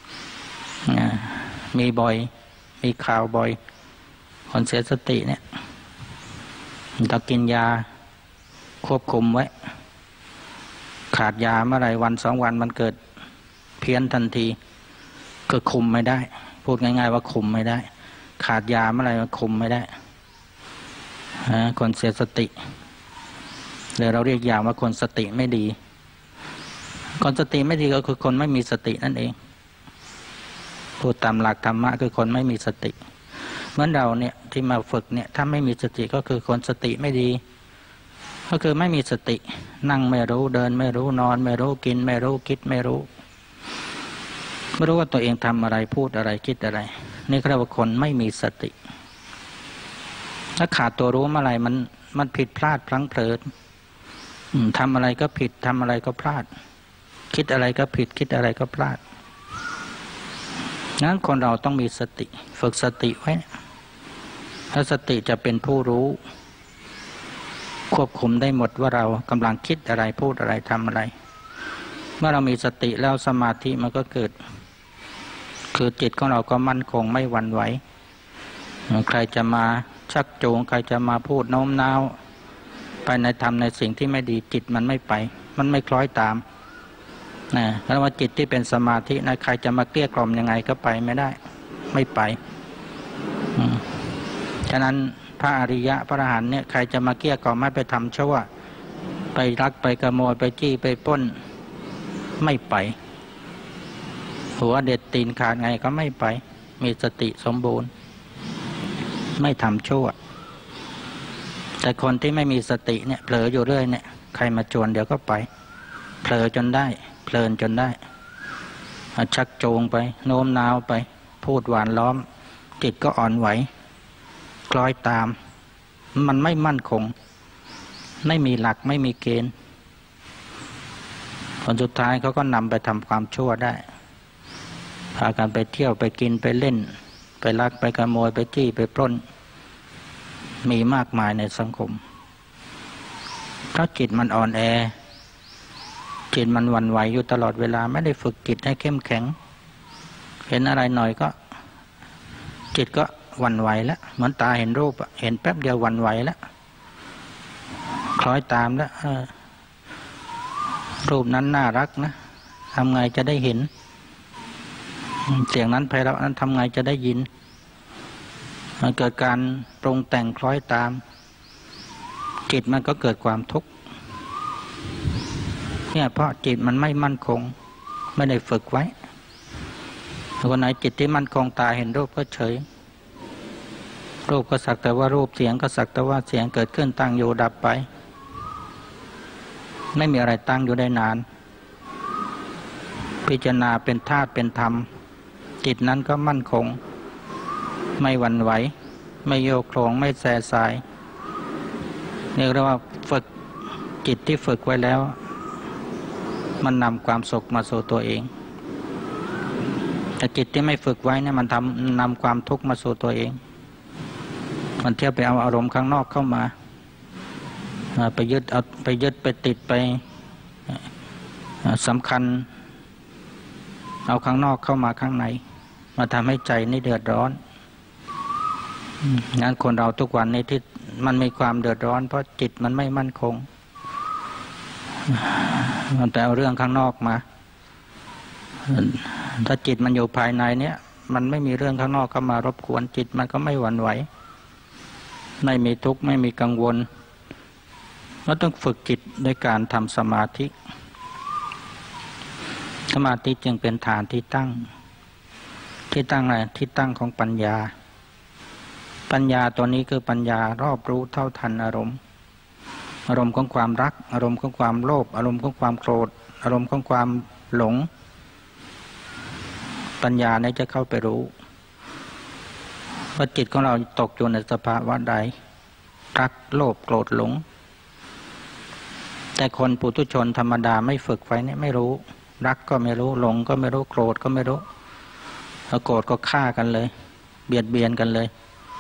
มีบ่อยมีข่าวบ่อยคนเสียสติเนี่ยต้องกินยาควบคุมไว้ขาดยาเมื่อไรวันสองวันมันเกิดเพี้ยนทันทีก็คุมไม่ได้พูดง่ายๆว่าคุมไม่ได้ขาดยาเมื่อไรมันคุมไม่ได้คนเสียสติหรือเราเรียกอย่างว่าคนสติไม่ดีคนสติไม่ดีก็คือคนไม่มีสตินั่นเองพูดตามหลักธรรมะคือคนไม่มีสติเหมือนเราเนี่ยที่มาฝึกเนี่ยถ้าไม่มีสติก็คือคนสติไม่ดีก็คือไม่มีสตินั่งไม่รู้เดินไม่รู้นอนไม่รู้กินไม่รู้คิดไม่รู้ไม่รู้ว่าตัวเองทำอะไรพูดอะไรคิดอะไรนี่เรียกว่าคนไม่มีสติถ้าขาดตัวรู้เมื่อไหร่มันมันผิดพลาดพลั้งเผลอทำอะไรก็ผิดทำอะไรก็พลาดคิดอะไรก็ผิดคิดอะไรก็พลาดงั้นคนเราต้องมีสติฝึกสติไว้ถ้าสติจะเป็นผู้รู้ควบคุมได้หมดว่าเรากำลังคิดอะไรพูดอะไรทำอะไรเมื่อเรามีสติแล้วสมาธิมันก็เกิดคือจิตของเราก็มั่นคงไม่หวั่นไหวใครจะมาชักจูงใครจะมาพูดโน้มน้าวไปในทำในสิ่งที่ไม่ดีจิตมันไม่ไปมันไม่คล้อยตามนะแล้วว่าจิตที่เป็นสมาธินะใครจะมาเกลี้ยกล่อมยังไงก็ไปไม่ได้ไม่ไปฉะนั้นพระอริยะพระอรหันต์เนี่ยใครจะมาเกลี้ยกล่อมไม่ไปทำชั่วไปรักไปขโมยไปจี้ไปปล้นไม่ไปหัวเด็ดตีนขาดไงก็ไม่ไปมีสติสมบูรณ์ไม่ทำชั่วแต่คนที่ไม่มีสติเนี่ยเผลออยู่เรื่อยเนี่ยใครมาชวนเดี๋ยวก็ไปเผลอจนได้เพลินจนได้ชักจูงไปโน้มน้าวไปพูดหวานล้อมจิตก็อ่อนไหวคล้อยตามมันไม่มั่นคงไม่มีหลักไม่มีเกณฑ์ผลสุดท้ายเขาก็นำไปทำความชั่วได้พากันไปเที่ยวไปกินไปเล่นไปลักไปขโมยไปจี้ไปปล้นมีมากมายในสังคมเพราะจิตมันอ่อนแอจิตมันหวั่นไหวอยู่ตลอดเวลาไม่ได้ฝึกจิตให้เข้มแข็งเห็นอะไรหน่อยก็จิตก็หวั่นไหวแล้วเหมือนตาเห็นรูปเห็นแป๊บเดียวหวั่นไหวแล้วคล้อยตามแล้วรูปนั้นน่ารักนะทำไงจะได้เห็นเสียงนั้นไพเราะนั้นทำไงจะได้ยินมันเกิดการปรุงแต่งคล้อยตามจิตมันก็เกิดความทุกข์เนี่ยเพราะจิตมันไม่มั่นคงไม่ได้ฝึกไว้คนไหนจิตที่มั่นคงตาเห็นรูปก็เฉยรูปก็สักแต่ว่ารูปเสียงก็สักแต่ว่าเสียงเกิดขึ้นตั้งอยู่ดับไปไม่มีอะไรตั้งอยู่ได้นานพิจารณาเป็นธาตุเป็นธรรมจิตนั้นก็มั่นคงไม่หวั่นไหวไม่โยกโคลงไม่แส่สายนี่เรียกว่าฝึกจิตที่ฝึกไว้แล้วมันนำความสุขมาสู่ตัวเองแต่จิตที่ไม่ฝึกไว้เนี่ยมันทำนำความทุกข์มาสู่ตัวเองมันเที่ยวไปเอาอารมณ์ข้างนอกเข้ามาไปยึดเอาไปยึดไปติดไปสำคัญเอาข้างนอกเข้ามาข้างในมาทำให้ใจนี่เดือดร้อนงั้นคนเราทุกวันนี้ที่มันมีความเดือดร้อนเพราะจิตมันไม่มั่นคงมันแต่เอาเรื่องข้างนอกมาถ้าจิตมันอยู่ภายในเนี่ยมันไม่มีเรื่องข้างนอกเข้ามารบกวนจิตมันก็ไม่หวั่นไหวไม่มีทุกข์ไม่มีกังวลเราต้องฝึกจิตด้วยการทำสมาธิสมาธิจึงเป็นฐานที่ตั้งที่ตั้งอะไรที่ตั้งของปัญญาปัญญาตัวนี้คือปัญญารอบรู้เท่าทันอารมณ์อารมณ์ของความรักอารมณ์ของความโลภอารมณ์ของความโกรธอารมณ์ของความหลงปัญญานี้จะเข้าไปรู้ว่าจิตของเราตกอยู่ในสภาวะใดรักโลภโกรธหลงแต่คนปุถุชนธรรมดาไม่ฝึกไว้เนี่ยไม่รู้รักก็ไม่รู้หลงก็ไม่รู้โกรธก็ไม่รู้พอโกรธก็ฆ่ากันเลยเบียดเบียนกันเลย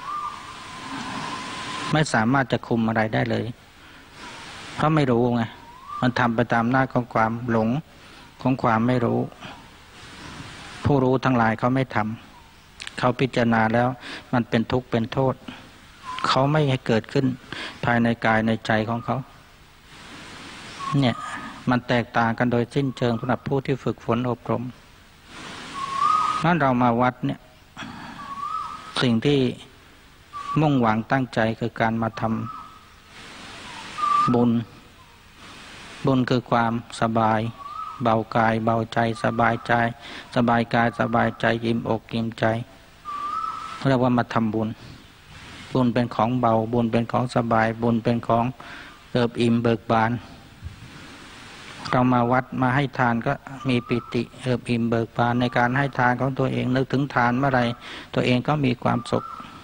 ไม่สามารถจะคุมอะไรได้เลยเพราะไม่รู้ไงมันทำไปตามหน้าของความหลงของความไม่รู้ผู้รู้ทั้งหลายเขาไม่ทำเขาพิจารณาแล้วมันเป็นทุกข์เป็นโทษเขาไม่ให้เกิดขึ้นภายในกายในใจของเขาเนี่ยมันแตกต่างกันโดยสิ้นเชิงสำหรับผู้ที่ฝึกฝนอบรมนั่นเรามาวัดเนี่ยสิ่งที่มุ่งหวังตั้งใจคือการมาทำบุญบุญคือความสบายเบากายเบาใจสบายใจสบายกายสบายใจยิ้มอกยิ้มใจเรียกว่ามาทำบุญบุญเป็นของเบาบุญเป็นของสบายบุญเป็นของเอิบอิ่มเบิกบานเรามาวัดมาให้ทานก็มีปิติเอิบอิ่มเบิกบานในการให้ทานของตัวเองนึกถึงทานเมื่อไรตัวเองก็มีความสุข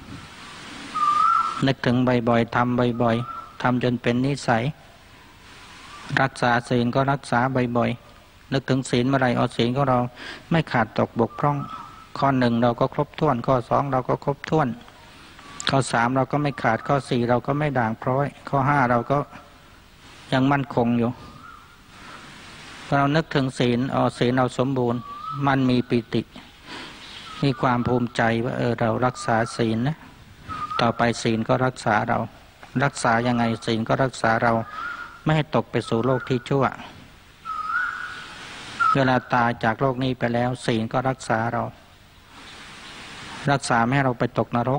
นึกถึงบ่อยๆทำบ่อยๆทำจนเป็นนิสัยรักษาศีลก็รักษาบ่อยๆนึกถึงศีลเมื่อไรเอาศีลของเราไม่ขาดตกบกพร่องข้อหนึ่งเราก็ครบถ้วนข้อสองเราก็ครบถ้วนข้อสามเราก็ไม่ขาดข้อสี่เราก็ไม่ด่างพร้อยข้อห้าเราก็ยังมั่นคงอยู่เรานึกถึงศีลเอาศีลเราสมบูรณ์มันมีปิติมีความภูมิใจว่าเออเรารักษาศีลนะต่อไปศีลก็รักษาเรารักษายังไงศีลก็รักษาเราไม่ให้ตกไปสู่โลกที่ชั่วเวลาตายจากโลกนี้ไปแล้วศีลก็รักษาเรารักษาไม่ให้เราไปตกนรก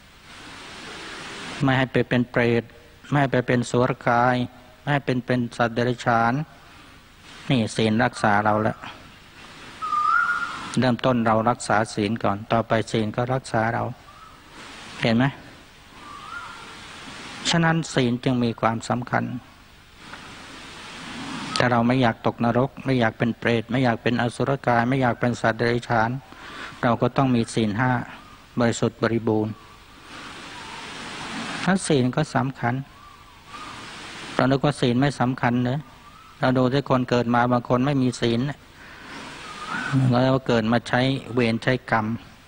ไม่ให้ไปเป็นเปรตไม่ให้ไปเป็นสุรกายไม่ให้เป็นเป็นสัตว์เดรัจฉานนี่ศีลรักษาเราแล้วเริ่มต้นเรารักษาศีลก่อนต่อไปศีลก็รักษาเราเห็นไหมฉะนั้นศีลจึงมีความสำคัญถ้าเราไม่อยากตกนรกไม่อยากเป็นเปรตไม่อยากเป็นอสุรกายไม่อยากเป็นสัตว์เดรัจฉานเราก็ต้องมีศีลห้าบริสุทธิ์บริบูรณ์ถ้าศีลก็สำคัญเราคิดว่าศีลไม่สำคัญเลยเราดูที่คนเกิดมาบางคนไม่มีศีลแล้วเกิดมาใช้เวรใช้กรรม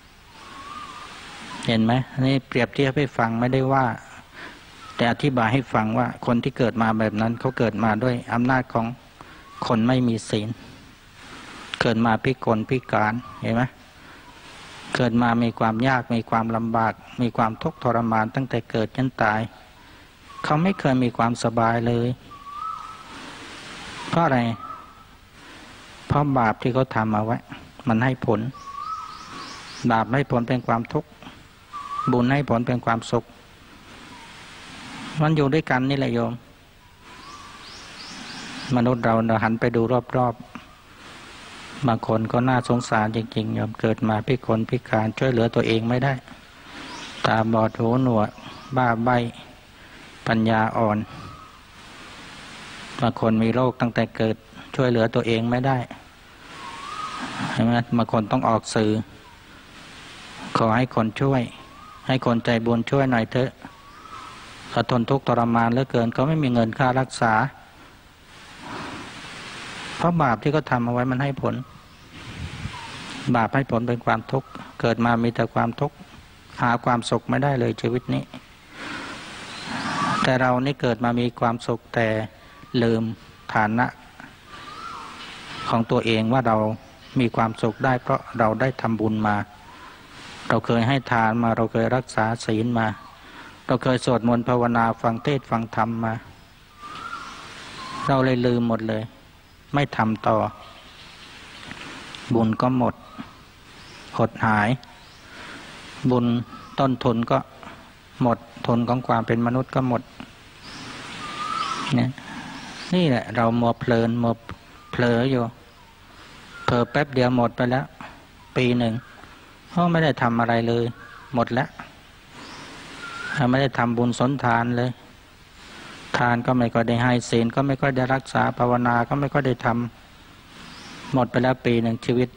เห็นไหมนี่เปรียบเทียบให้ฟังไม่ได้ว่าแต่อธิบายให้ฟังว่าคนที่เกิดมาแบบนั้นเขาเกิดมาด้วยอำนาจของคนไม่มีศีลเกิดมาพิกลพิการเห็นไหมเกิดมามีความยากมีความลำบากมีความทุกข์ทรมานตั้งแต่เกิดจนตายเขาไม่เคยมีความสบายเลยเพราะอะไรเพราะบาปที่เขาทำเอาไว้มันให้ผลบาปให้ผลเป็นความทุกข์บุญให้ผลเป็นความสุขมันอยู่ด้วยกันนี่แหละโยมมนุษย์เราเราหันไปดูรอบๆบางคนก็น่าสงสารจริงๆโยมเกิดมาพิกลพิการช่วยเหลือตัวเองไม่ได้ตาบอดหูหนวกบ้าใบปัญญาอ่อนบางคนมีโรคตั้งแต่เกิดช่วยเหลือตัวเองไม่ได้ใช่ไหมบางคนต้องออกสื่อขอให้คนช่วยให้คนใจบุญช่วยหน่อยเถอะเขาทนทุกข์ทรมานเหลือเกินเขาไม่มีเงินค่ารักษาเพราะบาปที่เขาทำเอาไว้มันให้ผลบาปให้ผลเป็นความทุกข์เกิดมามีแต่ความทุกข์หาความสุขไม่ได้เลยชีวิตนี้แต่เรานี่เกิดมามีความสุขแต่ลืมฐานะของตัวเองว่าเรามีความสุขได้เพราะเราได้ทำบุญมาเราเคยให้ทานมาเราเคยรักษาศีลมาเราเคยสวดมนต์ภาวนาฟังเทศน์ฟังธรรมมาเราเลยลืมหมดเลยไม่ทำต่อบุญก็หมดหดหายบุญต้นทุนก็หมดทุนของความเป็นมนุษย์ก็หมดเนี่ยนี่แหละเรามัวเพลินมัวเผลออยู่เผลอแป๊บเดียวหมดไปแล้วปีหนึ่งเขาไม่ได้ทำอะไรเลยหมดแล้วไม่ได้ทำบุญสนทานเลยทานก็ไม่ค่อยได้ให้ศีลก็ไม่ค่อยได้รักษาภาวนาก็ไม่ค่อยได้ทำหมดไปแล้วปีหนึ่งชีวิต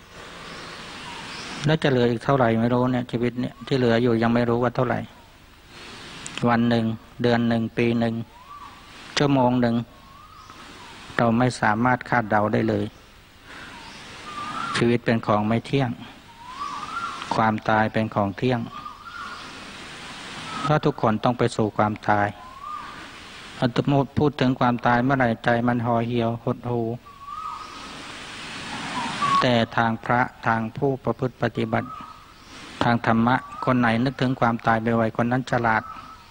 แล้วจะเหลืออีกเท่าไหร่ไม่รู้เนี่ยชีวิตเนี่ยที่เหลืออยู่ยังไม่รู้ว่าเท่าไหร่วันหนึ่งเดือนหนึ่งปีหนึ่งชั่วโมงหนึ่งเราไม่สามารถคาดเดาได้เลยชีวิตเป็นของไม่เที่ยงความตายเป็นของเที่ยงเพราะทุกคนต้องไปสู่ความตายอัตโมพูดถึงความตายเมื่อไหร่ใจมันห่อเหี่ยวหดหู่แต่ทางพระทางผู้ประพฤติปฏิบัติทางธรรมะคนไหนนึกถึงความตายไปไวคนนั้นฉลาด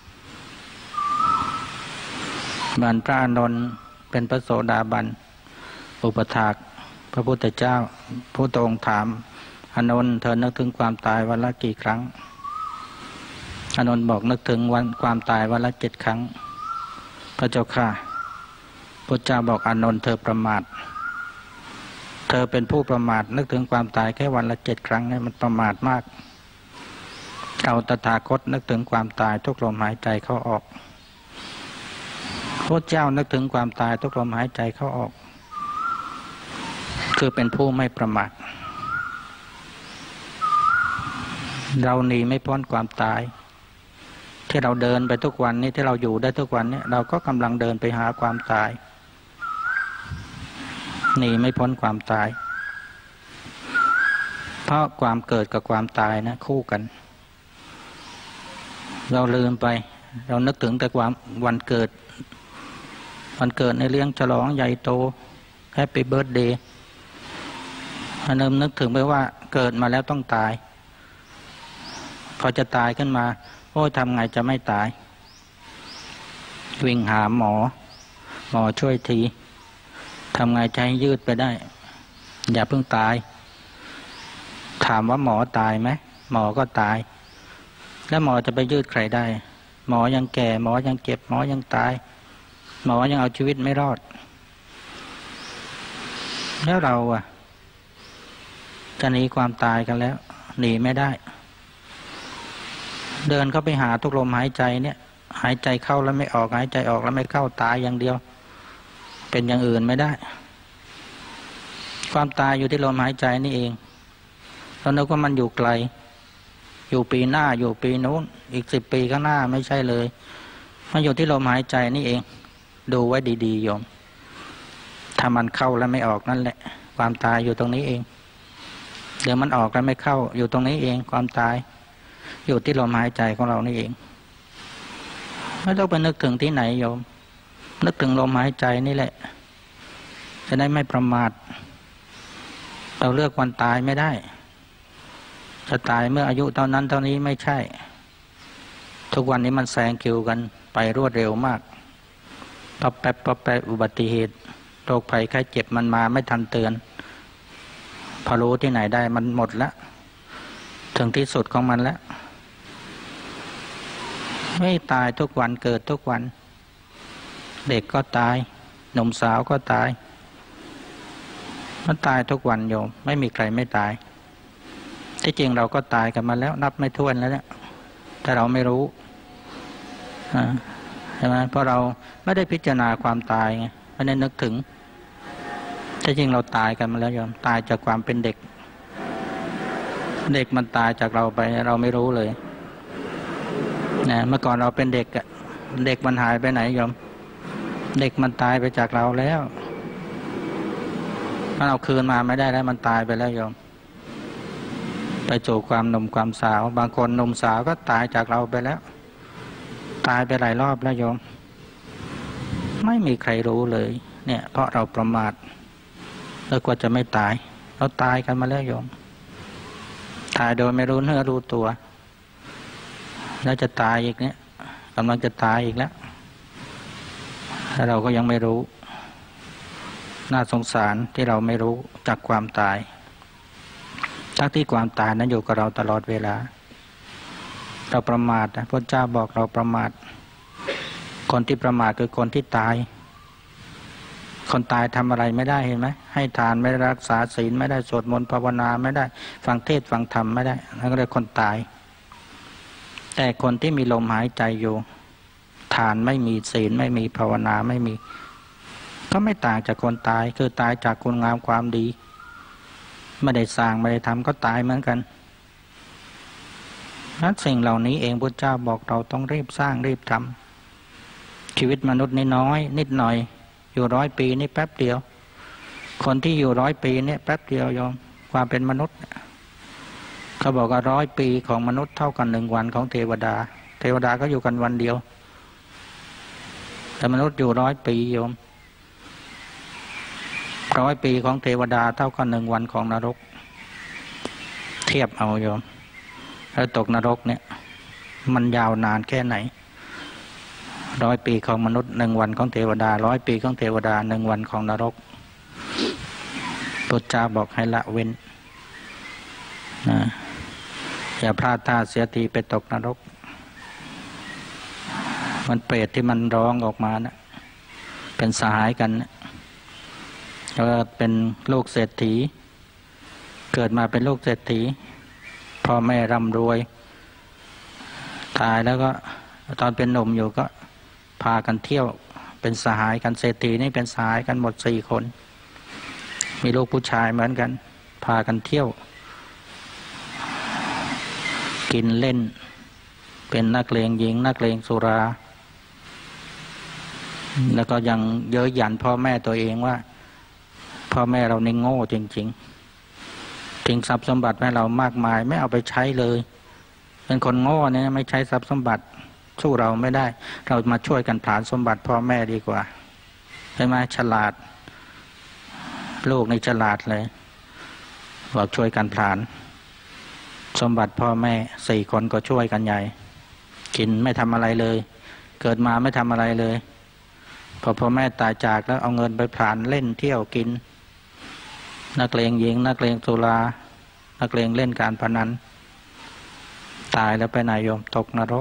บัณพระอานนท์เป็นพระโสดาบันอุปถากพระพุทธเจ้าพระองค์ถามอานนท์เธอนึกถึงความตายวันละกี่ครั้งอานนท์บอกนึกถึงวันความตายวันละเจ็ดครั้งพระเจ้าค่ะพระเจ้าบอกอานนท์เธอประมาทเธอเป็นผู้ประมาทนึกถึงความตายแค่วันละเจ็ดครั้งเนี่ยมันประมาทมากเราตถาคตนึกถึงความตายทุกลมหายใจเข้าออกพระเจ้านึกถึงความตายทุกลมหายใจเข้าออกคือเป็นผู้ไม่ประมาทเราหนีไม่พ้นความตายที่เราเดินไปทุกวันนี้ที่เราอยู่ได้ทุกวันนี้เราก็กำลังเดินไปหาความตายหนีไม่พ้นความตายเพราะความเกิดกับความตายนะคู่กันเราลืมไปเรานึกถึงแต่ความวันเกิดวันเกิดในเลี้ยงฉลองใหญ่โตแฮปปี้เบิร์ธเดย์อันนึงนึกถึงไปว่าเกิดมาแล้วต้องตายพอจะตายขึ้นมาโอ้ยทำไงจะไม่ตายวิ่งหาหมอหมอช่วยทีทำไงจะให้ยืดไปได้อย่าเพิ่งตายถามว่าหมอตายไหมหมอก็ตายแล้วหมอจะไปยืดใครได้หมอยังแก่หมอยังเจ็บหมอยังตายหมอยังเอาชีวิตไม่รอดแล้วเราอะจะหนีความตายกันแล้วหนีไม่ได้เดินเข้าไปหาทุกลมหายใจเนี่ยหายใจเข้าแล้วไม่ออกหายใจออกแล้วไม่เข้าตายอย่างเดียวไปเป็นอย่างอื่นไม่ได้ความตายอยู่ที่ลมหายใจนี่เองเรานึกว่ามันอยู่ไกลอยู่ปีหน้าอยู่ปีนู้นอีกสิบปีข้างหน้าไม่ใช่เลยมันอยู่ที่ลมหายใจนี่เองดูไว้ดีๆโยมถ้ามันเข้าแล้วไม่ออกนั่นแหละความตายอยู่ตรงนี้เองเดี๋ยวมันออกแล้วไม่เข้าอยู่ตรงนี้เองความตายอยู่ที่ลมหายใจของเรานี่เองไม่ต้องไปนึกถึงที่ไหนโยมนึกถึงลมหายใจนี่แหละจะได้ไม่ประมาทเราเลือกวันตายไม่ได้จะตายเมื่ออายุเท่านั้นเท่านี้ไม่ใช่ทุกวันนี้มันแซงคิวกันไปรวดเร็วมากปั๊บแป๊บปั๊บแป๊บอุบัติเหตุโรคภัยไข้เจ็บมันมาไม่ทันเตือนพอรู้ที่ไหนได้มันหมดแล้วถึงที่สุดของมันแล้วไม่ตายทุกวันเกิดทุกวันเด็กก็ตายหนุ่มสาวก็ตายมันตายทุกวันโยมไม่มีใครไม่ตายที่จริงเราก็ตายกันมาแล้วนับไม่ถ้วนแล้วเนี่ยแต่เราไม่รู้ใช่ไหมเพราะเราไม่ได้พิจารณาความตายไงไม่ได้นึกถึงที่จริงเราตายกันมาแล้วโยมตายจากความเป็นเด็กเด็กมันตายจากเราไปเราไม่รู้เลยนะเมื่อก่อนเราเป็นเด็กอะเด็กมันหายไปไหนโยมเด็กมันตายไปจากเราแล้วมันเอาคืนมาไม่ได้แล้วมันตายไปแล้วโยมไปสู่ความหนุ่มความสาวบางคนหนุ่มสาวก็ตายจากเราไปแล้วตายไปหลายรอบแล้วโยมไม่มีใครรู้เลยเนี่ยเพราะเราประมาทแล้วกว่าจะไม่ตายเราตายกันมาแล้วโยมตายโดยไม่รู้เนื้อรู้ตัวแล้วจะตายอีกเนี่ยกำลังจะตายอีกแล้วแต่เราก็ยังไม่รู้น่าสงสารที่เราไม่รู้จากความตายทั้งที่ความตายนั้นอยู่กับเราตลอดเวลาเราประมาทนะพระเจ้าบอกเราประมาทคนที่ประมาทคือคนที่ตายคนตายทำอะไรไม่ได้เห็นไหมให้ทานไม่ได้รักษาศีลไม่ได้สวดมนต์ภาวนาไม่ได้ฟังเทศน์ฟังธรรมไม่ได้นั่นก็เรียกคนตายแต่คนที่มีลมหายใจอยู่ทานไม่มีศีลไม่มีภาวนาไม่มีก็ไม่ต่างจากคนตายคือตายจากคุณงามความดีไม่ได้สร้างไม่ได้ทำก็ตายเหมือนกันนั้นสิ่งเหล่านี้เองพุทธเจ้าบอกเราต้องรีบสร้างรีบทำชีวิตมนุษย์นี่น้อยนิดหน่อยอยู่ร้อยปีนี่แป๊บเดียวคนที่อยู่ร้อยปีนี่แป๊บเดียวโยมความเป็นมนุษย์เขาบอกว่าร้อยปีของมนุษย์เท่ากันหนึ่งวันของเทวดาเทวดาก็อยู่กันวันเดียวแต่มนุษย์อยู่ร้อยปีโยมร้อยปีของเทวดาเท่ากับหนึ่งวันของนรกเทียบเอาโยมแล้วตกนรกเนี่ยมันยาวนานแค่ไหนร้อยปีของมนุษย์หนึ่งวันของเทวดาร้อยปีของเทวดาหนึ่งวันของนรกพุทธเจ้าบอกให้ละเว้นนะอย่าพลาดท่าเสียทีไปตกนรกมันเปรตที่มันร้องออกมานะเป็นสหายกันนะแล้วเป็นลูกเศรษฐีเกิดมาเป็นลูกเศรษฐีพ่อแม่ร่ำรวยตายแล้วก็ตอนเป็นหนุ่มอยู่ก็พากันเที่ยวเป็นสหายกันเศรษฐีนี่เป็นสหายกันหมดสี่คนมีลูกผู้ชายเหมือนกันพากันเที่ยวกินเล่นเป็นนักเลงหญิงนักเลงสุราแล้วก็ยังเย้ยหยันพ่อแม่ตัวเองว่าพ่อแม่เรานี่โง่จริงๆทิ้งทรัพย์สมบัติแม่เรามากมายไม่เอาไปใช้เลยเป็นคนโง่เนี่ยไม่ใช้ทรัพย์สมบัติสู้เราไม่ได้เรามาช่วยกันผลาญสมบัติพ่อแม่ดีกว่าใช่ไหมฉลาดลูกนี่ฉลาดเลยบอกช่วยกันผลาญสมบัติพ่อแม่สี่คนก็ช่วยกันใหญ่กินไม่ทำอะไรเลยเกิดมาไม่ทำอะไรเลยพอพ่อแม่ตายจากแล้วเอาเงินไปผลาญเล่นเที่ยวกินนักเลงหญิงนักเลงสุรานักเลงเล่นการพนันตายแล้วไปไหนโยมตกนรก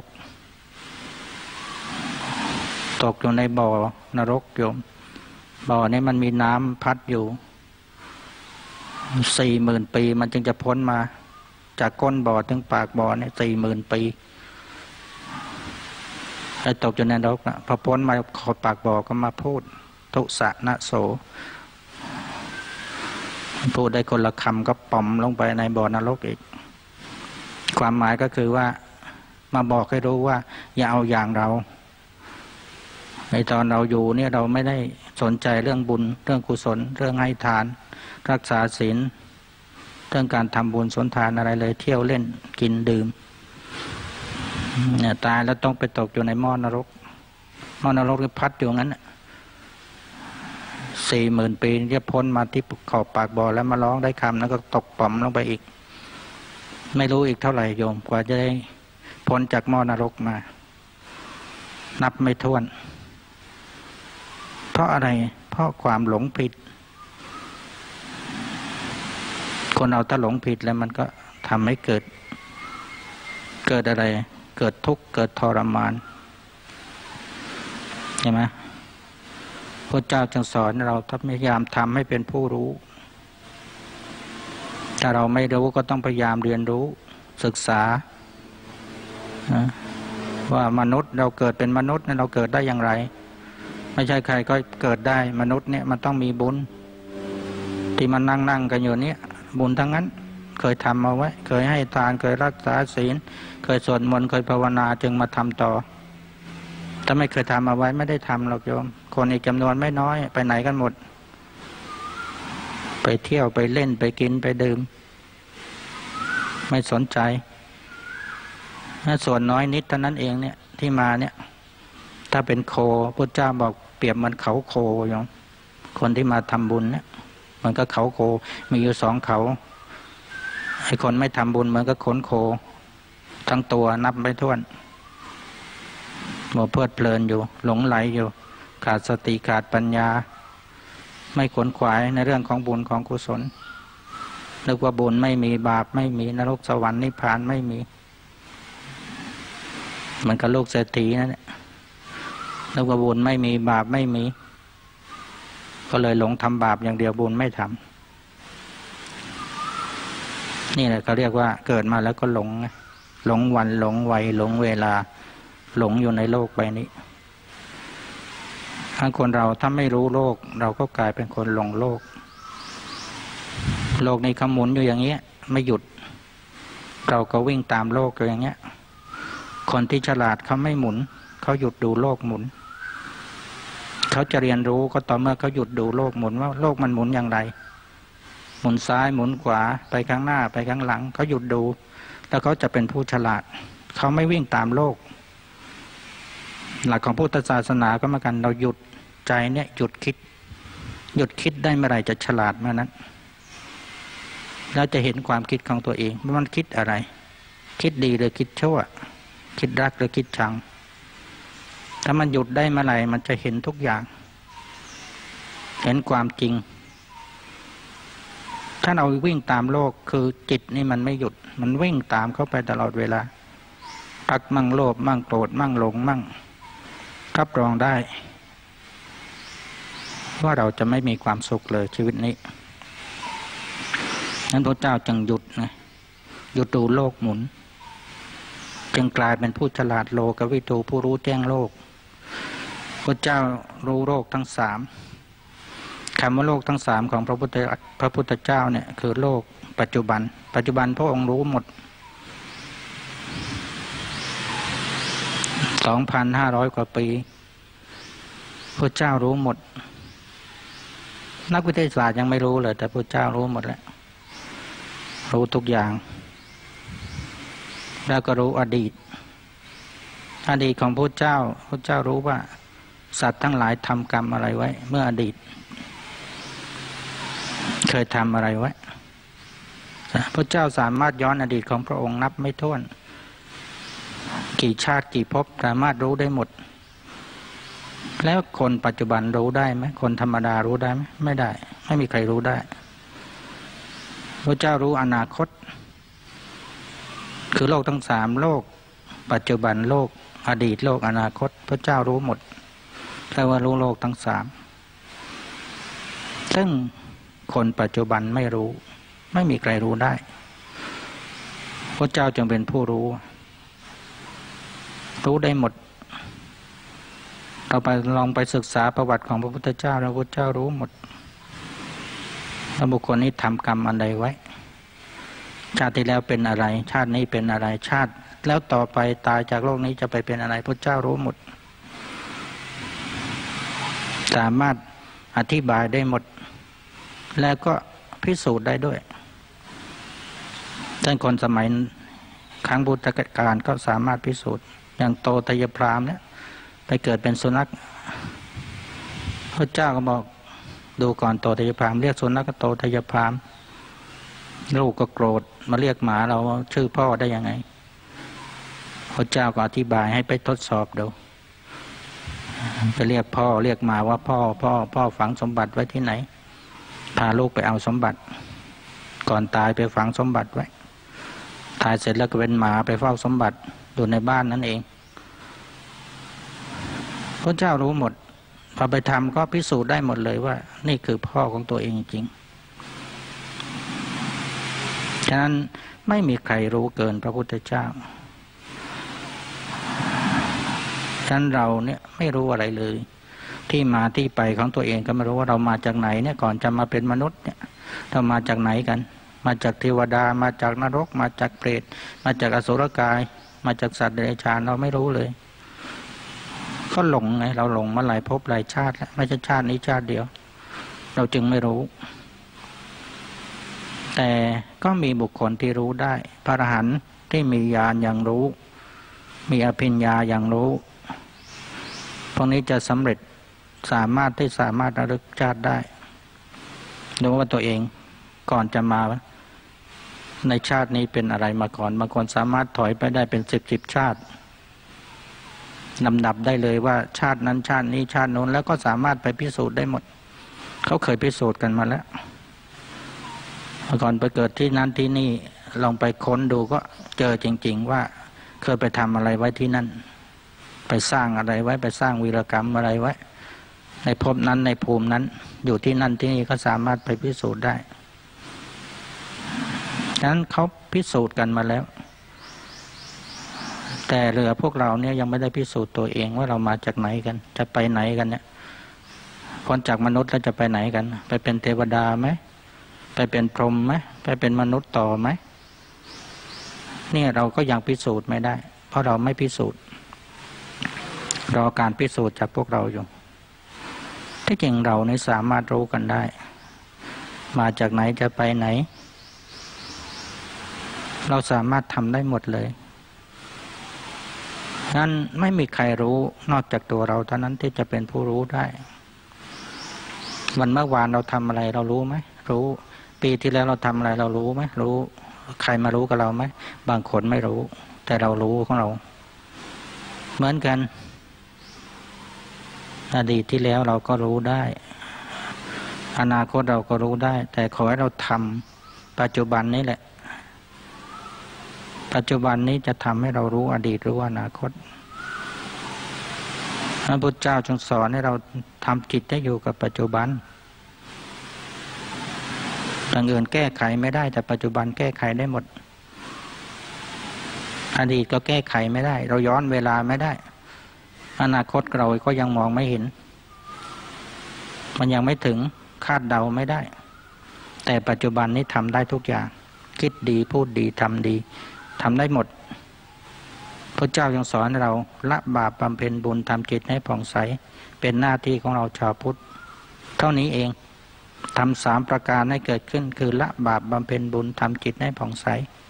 ตกอยู่ในบ่อนรกโยมบ่อนี้มันมีน้ำพัดอยู่สี่หมื่นปีมันจึงจะพ้นมาจากก้นบ่อถึงปากบ่อเนี่ยสี่หมื่นปีไอ้ตกอยู่ในนรกนะพอพ้นมาขอปากบ่อก็มาพูดตุสะนะโสพูดได้คนละคำก็ป่อมลงไปในบ่อนรกอีกความหมายก็คือว่ามาบอกให้รู้ว่าอย่าเอาอย่างเราในตอนเราอยู่เนี่ยเราไม่ได้สนใจเรื่องบุญเรื่องกุศลเรื่องให้ทานรักษาศีลเรื่องการทำบุญสนทานอะไรเลยเที่ยวเล่นกินดื่มเนี่ยตายแล้วต้องไปตกอยู่ในหม้อนรกหม้อนรกที่พัดอยู่งั้นสี่หมื่นปีจะพ้นมาที่ขอบปากบ่อแล้วมาร้องได้คำแล้วก็ตกป่อมลงไปอีกไม่รู้อีกเท่าไหร่โยมกว่าจะได้พ้นจากหม้อนรกมานับไม่ถ้วนเพราะอะไรเพราะความหลงผิดคนเราถ้าหลงผิดแล้วมันก็ทำให้เกิดเกิดอะไรเกิดทุกข์เกิดทรมานใช่ไหมพระเจ้าจึงสอนเราพยายามทำให้เป็นผู้รู้ถ้าเราไม่รู้ก็ต้องพยายามเรียนรู้ศึกษาว่ามนุษย์เราเกิดเป็นมนุษย์นั้นเราเกิดได้อย่างไรไม่ใช่ใครก็เกิดได้มนุษย์เนี่ยมันต้องมีบุญที่มันนั่งนั่งกันอยู่เนี่ยบุญทั้งนั้นเคยทำมาไว้เคยให้ทานเคยรักษาศีลเคยสวดมนต์เคยภาวนาจึงมาทำต่อถ้าไม่เคยทำเอาไว้ไม่ได้ทำหรอกโยมคนอีกจำนวนไม่น้อยไปไหนกันหมดไปเที่ยวไปเล่นไปกินไปดื่มไม่สนใจส่วนน้อยนิดเท่านั้นเองเนี่ยที่มาเนี่ยถ้าเป็นโคพระเจ้าบอกเปรียบมันเขาโคโยมคนที่มาทำบุญเนี่ยมันก็เขาโคมีอยู่สองเขาไอ้คนไม่ทำบุญมันก็ขนโคทั้งตัวนับไม่ถ้วนมัวเพลิดเพลินอยู่หลงไหลอยู่ขาดสติขาดปัญญาไม่ขวนขวายในเรื่องของบุญของกุศลนึกว่าบุญไม่มีบาปไม่มีนรกสวรรค์นิพพานไม่มีมันก็ลูกเศรษฐีนั่นแหละนึกว่าบุญไม่มีบาปไม่มีก็เลยหลงทำบาปอย่างเดียวบุญไม่ทำนี่แหละเขาเรียกว่าเกิดมาแล้วก็หลงหลงวันหลงวัยหลงเวลาหลงอยู่ในโลกใบนี้ถ้าคนเราถ้าไม่รู้โลกเราก็กลายเป็นคนหลงโลกโลกนี้ขมุนอยู่อย่างเงี้ยไม่หยุดเราก็วิ่งตามโลกอยู่อย่างเงี้ยคนที่ฉลาดเขาไม่หมุนเขาหยุดดูโลกหมุนเขาจะเรียนรู้ก็ต่อเมื่อเขาหยุดดูโลกหมุนว่าโลกมันหมุนอย่างไรหมุนซ้ายหมุนขวาไปข้างหน้าไปข้างหลังเขาหยุดดูแล้วเขาจะเป็นผู้ฉลาดเขาไม่วิ่งตามโลกหลักของพุทธศาสนาก็เหมือนกันเราหยุดใจเนี่ยหยุดคิดหยุดคิดได้เมื่อไหร่จะฉลาดเมื่อนั้นแล้วจะเห็นความคิดของตัวเองว่ามันคิดอะไรคิดดีหรือคิดชั่วคิดรักหรือคิดชังถ้ามันหยุดได้เมื่อไหร่มันจะเห็นทุกอย่างเห็นความจริงถ้าเราวิ่งตามโลกคือจิตนี่มันไม่หยุดมันวิ่งตามเข้าไปตลอดเวลารักมั่งโลภมั่งโกรธมั่งหลงมั่งรับรองได้ว่าเราจะไม่มีความสุขเลยชีวิตนี้นั้นพระเจ้าจึงหยุดนะหยุดดูโลกหมุนจึงกลายเป็นผู้ฉลาดโลกวิทูผู้รู้แจ้งโลกพระเจ้ารู้โลกทั้งสามคำว่าโลกทั้งสามของพระพุทธพระพุทธเจ้าเนี่ยคือโลกปัจจุบันปัจจุบันพระองค์รู้หมด สองพันห้าร้อย กว่าปีพระเจ้ารู้หมดนักวิทยาศาสตร์ยังไม่รู้เลยแต่พระเจ้ารู้หมดแล้วรู้ทุกอย่างแล้วก็รู้อดีตอดีตของพระเจ้าพระเจ้ารู้ว่าสัตว์ทั้งหลายทำกรรมอะไรไว้เมื่ออดีตเคยทำอะไรไว้พระเจ้าสามารถย้อนอดีตของพระองค์นับไม่ถ้วนกี่ชาติกี่ภพสามารถรู้ได้หมดแล้วคนปัจจุบันรู้ได้ไหมคนธรรมดารู้ได้ไหมไม่ได้ไม่มีใครรู้ได้พระเจ้ารู้อนาคตคือโลกทั้งสามโลกปัจจุบันโลกอดีตโลกอนาคตพระเจ้ารู้หมดแปลว่ารู้โลกทั้งสามซึ่งคนปัจจุบันไม่รู้ไม่มีใครรู้ได้พระเจ้าจึงเป็นผู้รู้รู้ได้หมดตเราไปลองไปศึกษาประวัติของพระพุทธเจ้าพระพุทธเจ้ารู้หมดว่าบุคคลนี้ทำกรรมอันใดไว้ชาติที่แล้วเป็นอะไร ชาตินี้เป็นอะไรชาติแล้วต่อไปตายจากโลกนี้จะไปเป็นอะไรพระเจ้ารู้หมดสามารถอธิบายได้หมดแล้วก็พิสูจน์ได้ด้วยท่านคนสมัยครั้งพุทธกาลก็สามารถพิสูจน์อย่างโตตยพรามเนี่ยไปเกิดเป็นสุนัขพระเจ้าก็บอกดูก่อนโตตยพรามเรียกสุนัขก็โตตยพรามลูกก็โกรธมาเรียกหมาเราชื่อพ่อได้ยังไงพระเจ้าก็อธิบายให้ไปทดสอบดูไปเรียกพ่อเรียกหมาว่าพ่อพ่อพ่อฝังสมบัติไว้ที่ไหนพาลูกไปเอาสมบัติก่อนตายไปฝังสมบัติไว้ตายเสร็จแล้วก็เป็นหมาไปเฝ้าสมบัติอยู่ในบ้านนั่นเองพระเจ้ารู้หมดพอไปทำก็พิสูจน์ได้หมดเลยว่านี่คือพ่อของตัวเองจริงฉะนั้นไม่มีใครรู้เกินพระพุทธเจ้าฉะนั้นเราเนี่ยไม่รู้อะไรเลยที่มาที่ไปของตัวเองก็ไม่รู้ว่าเรามาจากไหนเนี่ยก่อนจะมาเป็นมนุษย์เนี่ยเรามาจากไหนกันมาจากเทวดามาจากนรกมาจากเปรตมาจากอสุรกายมาจากสัตว์เดรัจฉานเราไม่รู้เลยก็หลงไงเราหลงมาหลายภพหลายชาติแล้วไม่ใช่ชาตินี้ชาติเดียวเราจึงไม่รู้แต่ก็มีบุคคลที่รู้ได้พระอรหันต์ที่มีญาณอย่างรู้มีอภิญญาอย่างรู้พวกนี้จะสำเร็จสามารถที่สามารถระลึกชาติได้รู้ว่าตัวเองก่อนจะมาในชาตินี้เป็นอะไรมาก่อนบางคนสามารถถอยไปได้เป็นสิบสิบชาติลำดับได้เลยว่าชาตินั้นชาตินี้ชาติโน้นแล้วก็สามารถไปพิสูจน์ได้หมดเขาเคยพิสูจน์กันมาแล้วเมื่อก่อนไปเกิดที่นั้นที่นี่ลองไปค้นดูก็เจอจริงๆว่าเคยไปทำอะไรไว้ที่นั่นไปสร้างอะไรไว้ไปสร้างวีรกรรมอะไรไว้ในภพนั้นในภูมินั้นอยู่ที่นั่นที่นี่ก็สามารถไปพิสูจน์ได้ฉะนั้นเขาพิสูจน์กันมาแล้วแต่เหลือพวกเราเนี่ยยังไม่ได้พิสูจน์ตัวเองว่าเรามาจากไหนกันจะไปไหนกันเนี่ยพ้นจากมนุษย์แล้วจะไปไหนกันไปเป็นเทวดาไหมไปเป็นพรหมไหมไปเป็นมนุษย์ต่อไหมเนี่ยเราก็ยังพิสูจน์ไม่ได้เพราะเราไม่พิสูจน์รอการพิสูจน์จากพวกเราอยู่ที่จริงเราเนี่ยสามารถรู้กันได้มาจากไหนจะไปไหนเราสามารถทำได้หมดเลยงั้นไม่มีใครรู้นอกจากตัวเราเท่านั้นที่จะเป็นผู้รู้ได้วันเมื่อวานเราทำอะไรเรารู้ไหมรู้ปีที่แล้วเราทำอะไรเรารู้ไหมรู้ใครมารู้กับเราไหมบางคนไม่รู้แต่เรารู้ของเราเหมือนกันอดีตที่แล้วเราก็รู้ได้อนาคตเราก็รู้ได้แต่ขอให้เราทำปัจจุบันนี้แหละปัจจุบันนี้จะทำให้เรารู้อดีตรู้อนาคตพระพุทธเจ้าทรงสอนให้เราทำจิตให้อยู่กับปัจจุบันอย่างอื่นแก้ไขไม่ได้แต่ปัจจุบันแก้ไขได้หมดอดีตก็แก้ไขไม่ได้เราย้อนเวลาไม่ได้อนาคตเราก็ยังมองไม่เห็นมันยังไม่ถึงคาดเดาไม่ได้แต่ปัจจุบันนี้ทำได้ทุกอย่างคิดดีพูดดีทำดีทำได้หมดพระเจ้ายังสอนเราละบาปบำเพ็ญบุญทำจิตให้ผ่องใสเป็นหน้าที่ของเราชาวพุทธเท่านี้เองทำสามประการให้เกิดขึ้นคือละบาปบำเพ็ญบุญทำจิตให้ผ่องใส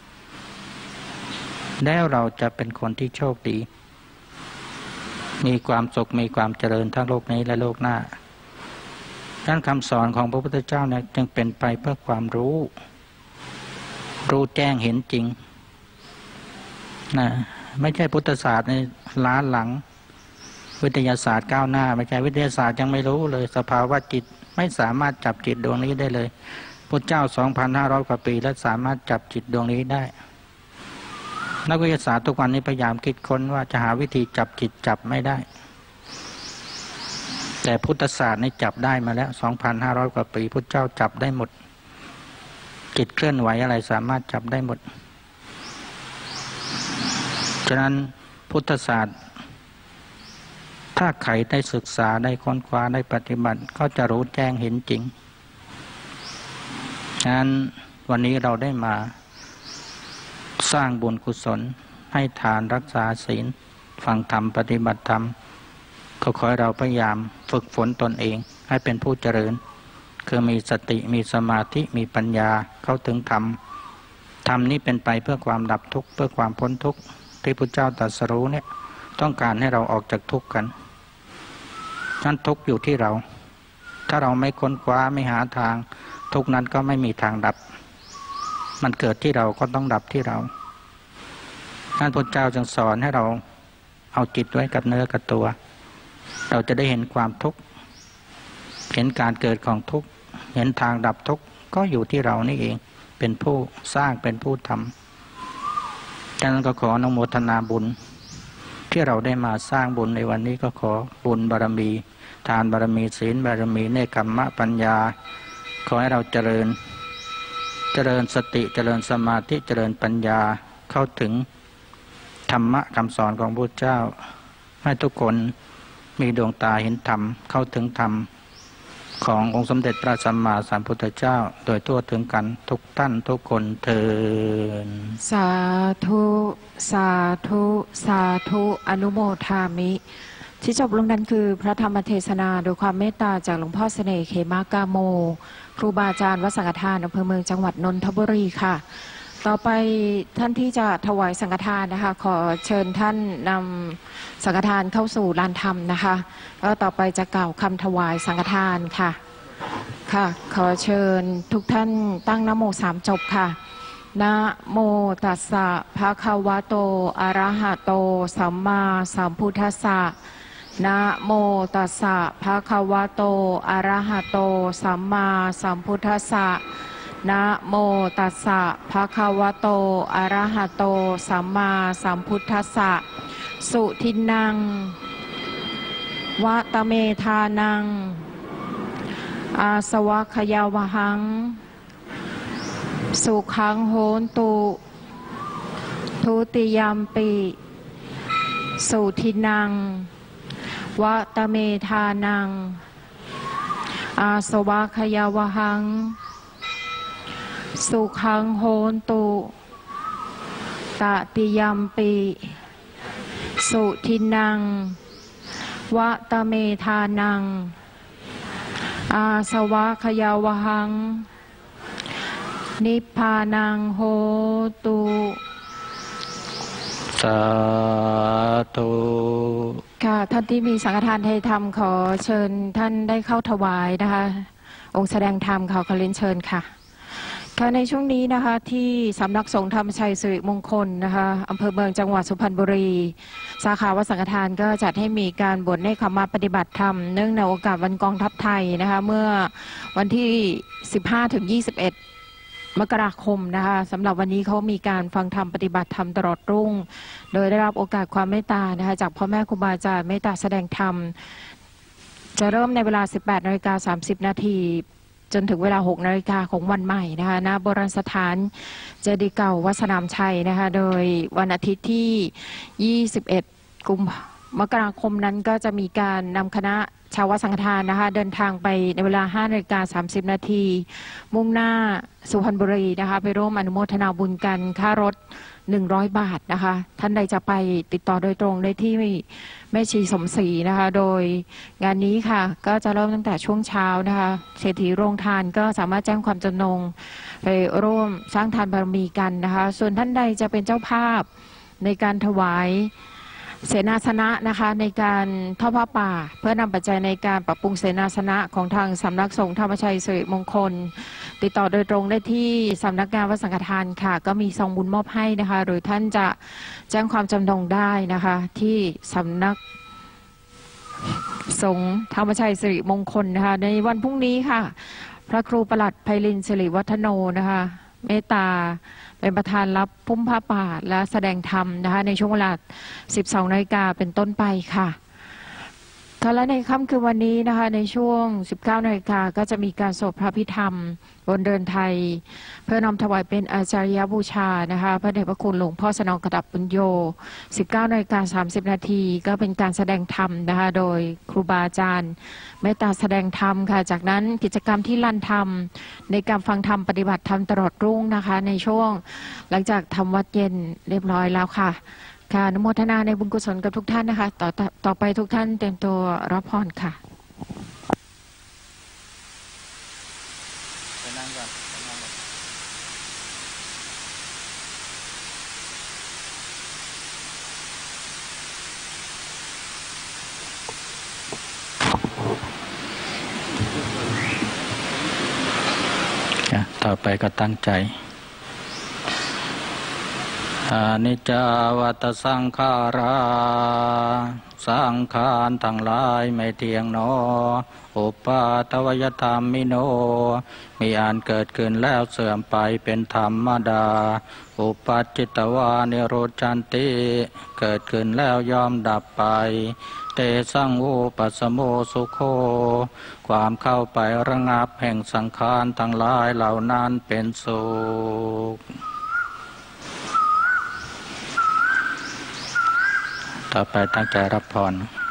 แล้วเราจะเป็นคนที่โชคดีมีความสุขมีความเจริญทั้งโลกนี้และโลกหน้าดังนั้นคำสอนของพระพุทธเจ้าเนี่ยจึงเป็นไปเพื่อความรู้รู้แจ้งเห็นจริงนะไม่ใช่พุทธศาสตร์ในล้าหลังวิทยาศาสตร์ก้าวหน้าไม่ใช่วิทยาศาสตร์ยังไม่รู้เลยสภาวะจิตไม่สามารถจับจิตดวงนี้ได้เลยพุทธเจ้า สองพันห้าร้อย กว่าปีแล้วสามารถจับจิตดวงนี้ได้นักวิทยาศาสตร์ทุกวันนี้พยายามคิดค้นว่าจะหาวิธีจับจิตจับไม่ได้แต่พุทธศาสตร์นี่จับได้มาแล้ว สองพันห้าร้อย กว่าปีพุทธเจ้าจับได้หมดจิตเคลื่อนไหวอะไรสามารถจับได้หมดฉะนั้นพุทธศาสตร์ถ้าใครได้ศึกษาได้ค้นคว้าได้ปฏิบัติก็จะรู้แจ้งเห็นจริงฉะนั้นวันนี้เราได้มาสร้างบุญกุศลให้ทานรักษาศีลฟังธรรมปฏิบัติธรรมก็ขอให้เราพยายามฝึกฝนตนเองให้เป็นผู้เจริญคือมีสติมีสมาธิมีปัญญาเข้าถึงธรรมธรรมนี้เป็นไปเพื่อความดับทุกข์เพื่อความพ้นทุกข์ที่พระเจ้าตรัสรู้เนี่ยต้องการให้เราออกจากทุกข์กันนั้นทุกข์อยู่ที่เราถ้าเราไม่ค้นคว้าไม่หาทางทุกข์นั้นก็ไม่มีทางดับมันเกิดที่เราก็ต้องดับที่เรานั้นพระเจ้าจึงสอนให้เราเอาจิตไว้กับเนื้อกับตัวเราจะได้เห็นความทุกข์เห็นการเกิดของทุกข์เห็นทางดับทุกข์ก็อยู่ที่เรานี่เองเป็นผู้สร้างเป็นผู้ทำดังนั้นก็ขออนุโมทนาบุญที่เราได้มาสร้างบุญในวันนี้ก็ขอบุญบารมีทานบารมีศีลบารมีเนกขัมมะปัญญาขอให้เราเจริญเจริญสติเจริญสมาธิเจริญปัญญาเข้าถึงธรรมะคำสอนของพระเจ้าให้ทุกคนมีดวงตาเห็นธรรมเข้าถึงธรรมขององค์สมเด็จพระสัมมาสัมพุทธเจ้าโดยทั่วถึงกันทุกท่านทุกคนเถิดสาธุสาธุสาธุอนุโมทามิที่จบลงนั้นคือพระธรรมเทศนาโดยความเมตตาจากหลวงพ่อเสน่ห์เขมากาโมครูบาอาจารย์วัดสังฆทานอำเภอเมืองจังหวัดนนทบุรีค่ะต่อไปท่านที่จะถวายสังฆทานนะคะขอเชิญท่านนำสังฆทานเข้าสู่ลานธรรมนะคะแล้วต่อไปจะกล่าวคำถวายสังฆทานค่ะค่ะขอเชิญทุกท่านตั้งนะโมสามจบค่ะนะโมตัสสะภะคะวะโตอะระหะโตสัมมาสัมพุทธัสสะนะโมตัสสะภะคะวะโตอะระหะโตสัมมาสัมพุทธัสสะนะโมตัสสะภะคะวะโตอะระหะโตสัมมาสัมพุทธัสสะสุทินังวะตะเมธานังอาสวะขยาวหังสุขังโหนตุทุติยัมปิสุทินังวะตะเมธานังอาสวะขยาวหังสุขังโหนตุตติยัมปิสุทินังวะตะเมธานังอาสวะขยาวหังนิพพานังโหตุสาธุค่ะท่านที่มีสังฆทานไทยธรรมขอเชิญท่านได้เข้าถวายนะคะองค์แสดงธรรมขอเรียนเชิญค่ะค่ะในช่วงนี้นะคะที่สำนักสงฆ์ธรรมชัยสิริมงคลนะคะอำเภอเมืองจังหวัดสุพรรณบุรีสาขาวัดสังฆทานก็จัดให้มีการบวชเนกขัมมะปฏิบัติธรรมเนื่องในโอกาสวันกองทัพไทยนะคะเมื่อวันที่สิบห้าถึงยี่สิบเอ็ดมกราคมนะคะสำหรับวันนี้เขามีการฟังธรรมปฏิบัติธรรมตลอดรุ่งโดยได้รับโอกาสความเมตตานะคะจากพ่อแม่ครูบาอาจารย์เมตตาแสดงธรรมจะเริ่มในเวลา สิบแปดนาฬิกาสามสิบนาทีจนถึงเวลา หกนาฬิกาของวันใหม่นะคะณโบราณสถานเจดีย์เก่าวัดสนามชัยนะคะโดยวันอาทิตย์ที่ยี่สิบเอ็ดกุมภาพันธ์มกราคมนั้นก็จะมีการนำคณะชาววัดสังฆทานนะคะเดินทางไปในเวลา ห้านาฬิกาสามสิบนาทีมุ่งหน้าสุพรรณบุรีนะคะไปร่วมอนุโมทนาบุญกันค่ารถหนึ่งร้อยบาทนะคะท่านใดจะไปติดต่อโดยตรงได้ที่แม่ชีสมศรีนะคะโดยงานนี้ค่ะก็จะเริ่มตั้งแต่ช่วงเช้านะคะเศรษฐีโรงทานก็สามารถแจ้งความจำนงไปร่วมสร้างทานบารมีกันนะคะส่วนท่านใดจะเป็นเจ้าภาพในการถวายเสนาสนะนะคะในการทอดผ้าป่าเพื่อนำปัจจัยในการปรับปรุงเสนาสนะของทางสำนักสงฆ์ธรรมชัยสิริมงคลติดต่อโดยตรงได้ที่สำนักงานวัดสังฆทานค่ะก็มีซองบุญมอบให้นะคะหรือท่านจะแจ้งความจำนงได้นะคะที่สำนักสงฆ์ธรรมชัยสิริมงคลนะคะในวันพรุ่งนี้ค่ะพระครูประหลัดไพลินสิริวัฒโนนะคะเมตตาเป็นประธานรับพุ่มผ้าป่าและแสดงธรรมนะคะในช่วงเวลา สิบสองนาฬิกาเป็นต้นไปค่ะค่ะและในค่ำคืนวันนี้นะคะในช่วง สิบเก้านาฬิกาก็จะมีการสวดพระพิธรรมบนเรือนไทยเพื่อน้อมถวายเป็นอาจาริยบูชานะคะพระเดชพระคุณหลวงพ่อสนองกระดับปุญโญ สิบเก้านาฬิกาสามสิบนาทีก็เป็นการแสดงธรรมนะคะโดยครูบาอาจารย์เมตตาแสดงธรรมค่ะจากนั้นกิจกรรมที่ลานธรรมในการฟังธรรมปฏิบัติธรรมตลอดรุ่งนะคะในช่วงหลังจากทำวัดเย็นเรียบร้อยแล้วค่ะค่ะอนุโมทนาในบุญกุศลกับทุกท่านนะคะต่อต่อไปทุกท่านเตรียมตัวรับพรค่ะไปนั่งก่อนไปนั่งก่อนต่อไปก็ตั้งใจอนิจจาวัตสังขาราสังขารทั้งหลายไม่เที่ยงหนออุปาทวยธรรมมิโนมีอันเกิดขึ้นแล้วเสื่อมไปเป็นธรรมดาอุปัจจิตวานิโรธจันติเกิดขึ้นแล้วยอมดับไปเตสังอุปัสสโมสุโขความเข้าไประงับแห่งสังขารทั้งหลายเหล่านั้นเป็นสุขต่อไปตั้งใจรับพร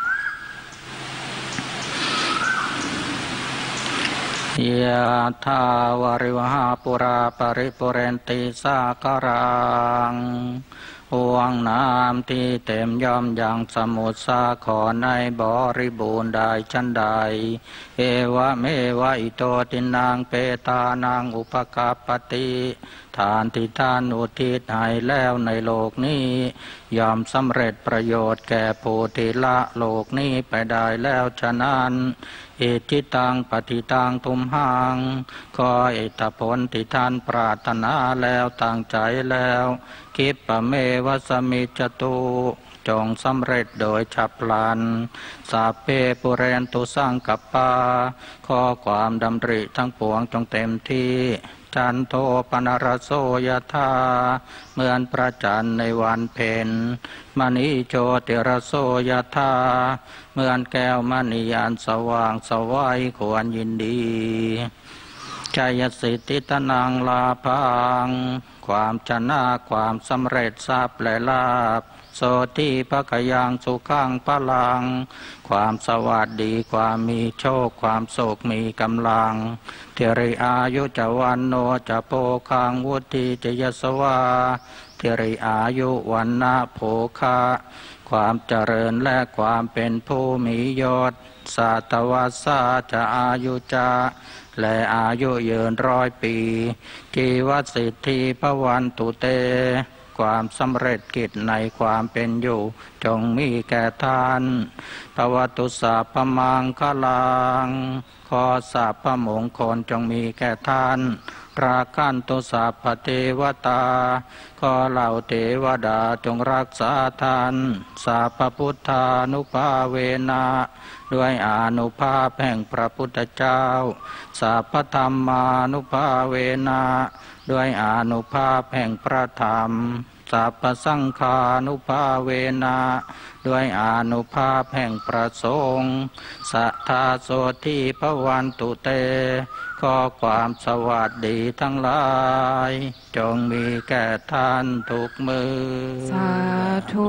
ยะถาวาริวหาปุราปริปุเรนติสาคารังห่วงน้ำที่เต็มย่อมอย่างสมุทรสาครในบริบูรณ์ได้ชั้นใดเอวะเมวะอิโตตินังเปตานังอุปกัปปติทานที่ท่านอุทิศให้แล้วในโลกนี้ยอมสำเร็จประโยชน์แก่ผู้ที่ละโลกนี้ไปได้แล้วฉะนั้นอิทิตังปฏิตังทุมหังขออิทธิผลที่ท่านปรารถนาแล้วตั้งใจแล้วคิปะเมวะสมิจตุจงสำเร็จโดยฉับพลันสัพเพปุเรนตุสังกัปปาขอความดำริทั้งปวงจงเต็มที่จันโทปนรโสยธาเหมือนพระจันทร์ในวันเพ็ญมณีโชติรโสยธาเหมือนแก้วมณีอันสว่างสวัยควรยินดีชัยสิทธิตนังลาภังความชนะความสำเร็จทรัพย์และลาภโสติภคยังสุขังพลังความสวัสดีความมีโชคความโศกมีกำลังเทริอายุจวันโนจะโพคังวุติจยสวาเทริอายุวันนะโภคะความเจริญและความเป็นผู้มียศสัตวัสสะจะอายุจะและอายุยืนร้อยปีกีวัตสิทธิภวันตุเตความสำเร็จกิจในความเป็นอยู่จงมีแก่ท่านภวตุสัพพมังคลังขอสัพพมงคลจงมีแก่ท่านราคันตุสัพพเทวตาขอเหล่าเทวดาจงรักษาท่านสัพพพุทธานุภาเวนะด้วยอานุภาพแห่งพระพุทธเจ้าสัพพธรรมานุภาเวนะด้วยอานุภาพแห่งพระธรรมสัพพสังฆานุภาเวนะด้วยอานุภาพแห่งพระสงฆ์สัทธาโสทิภวันตุเตขอความสวัสดีทั้งหลายจงมีแก่ท่านทุกมือสาธุ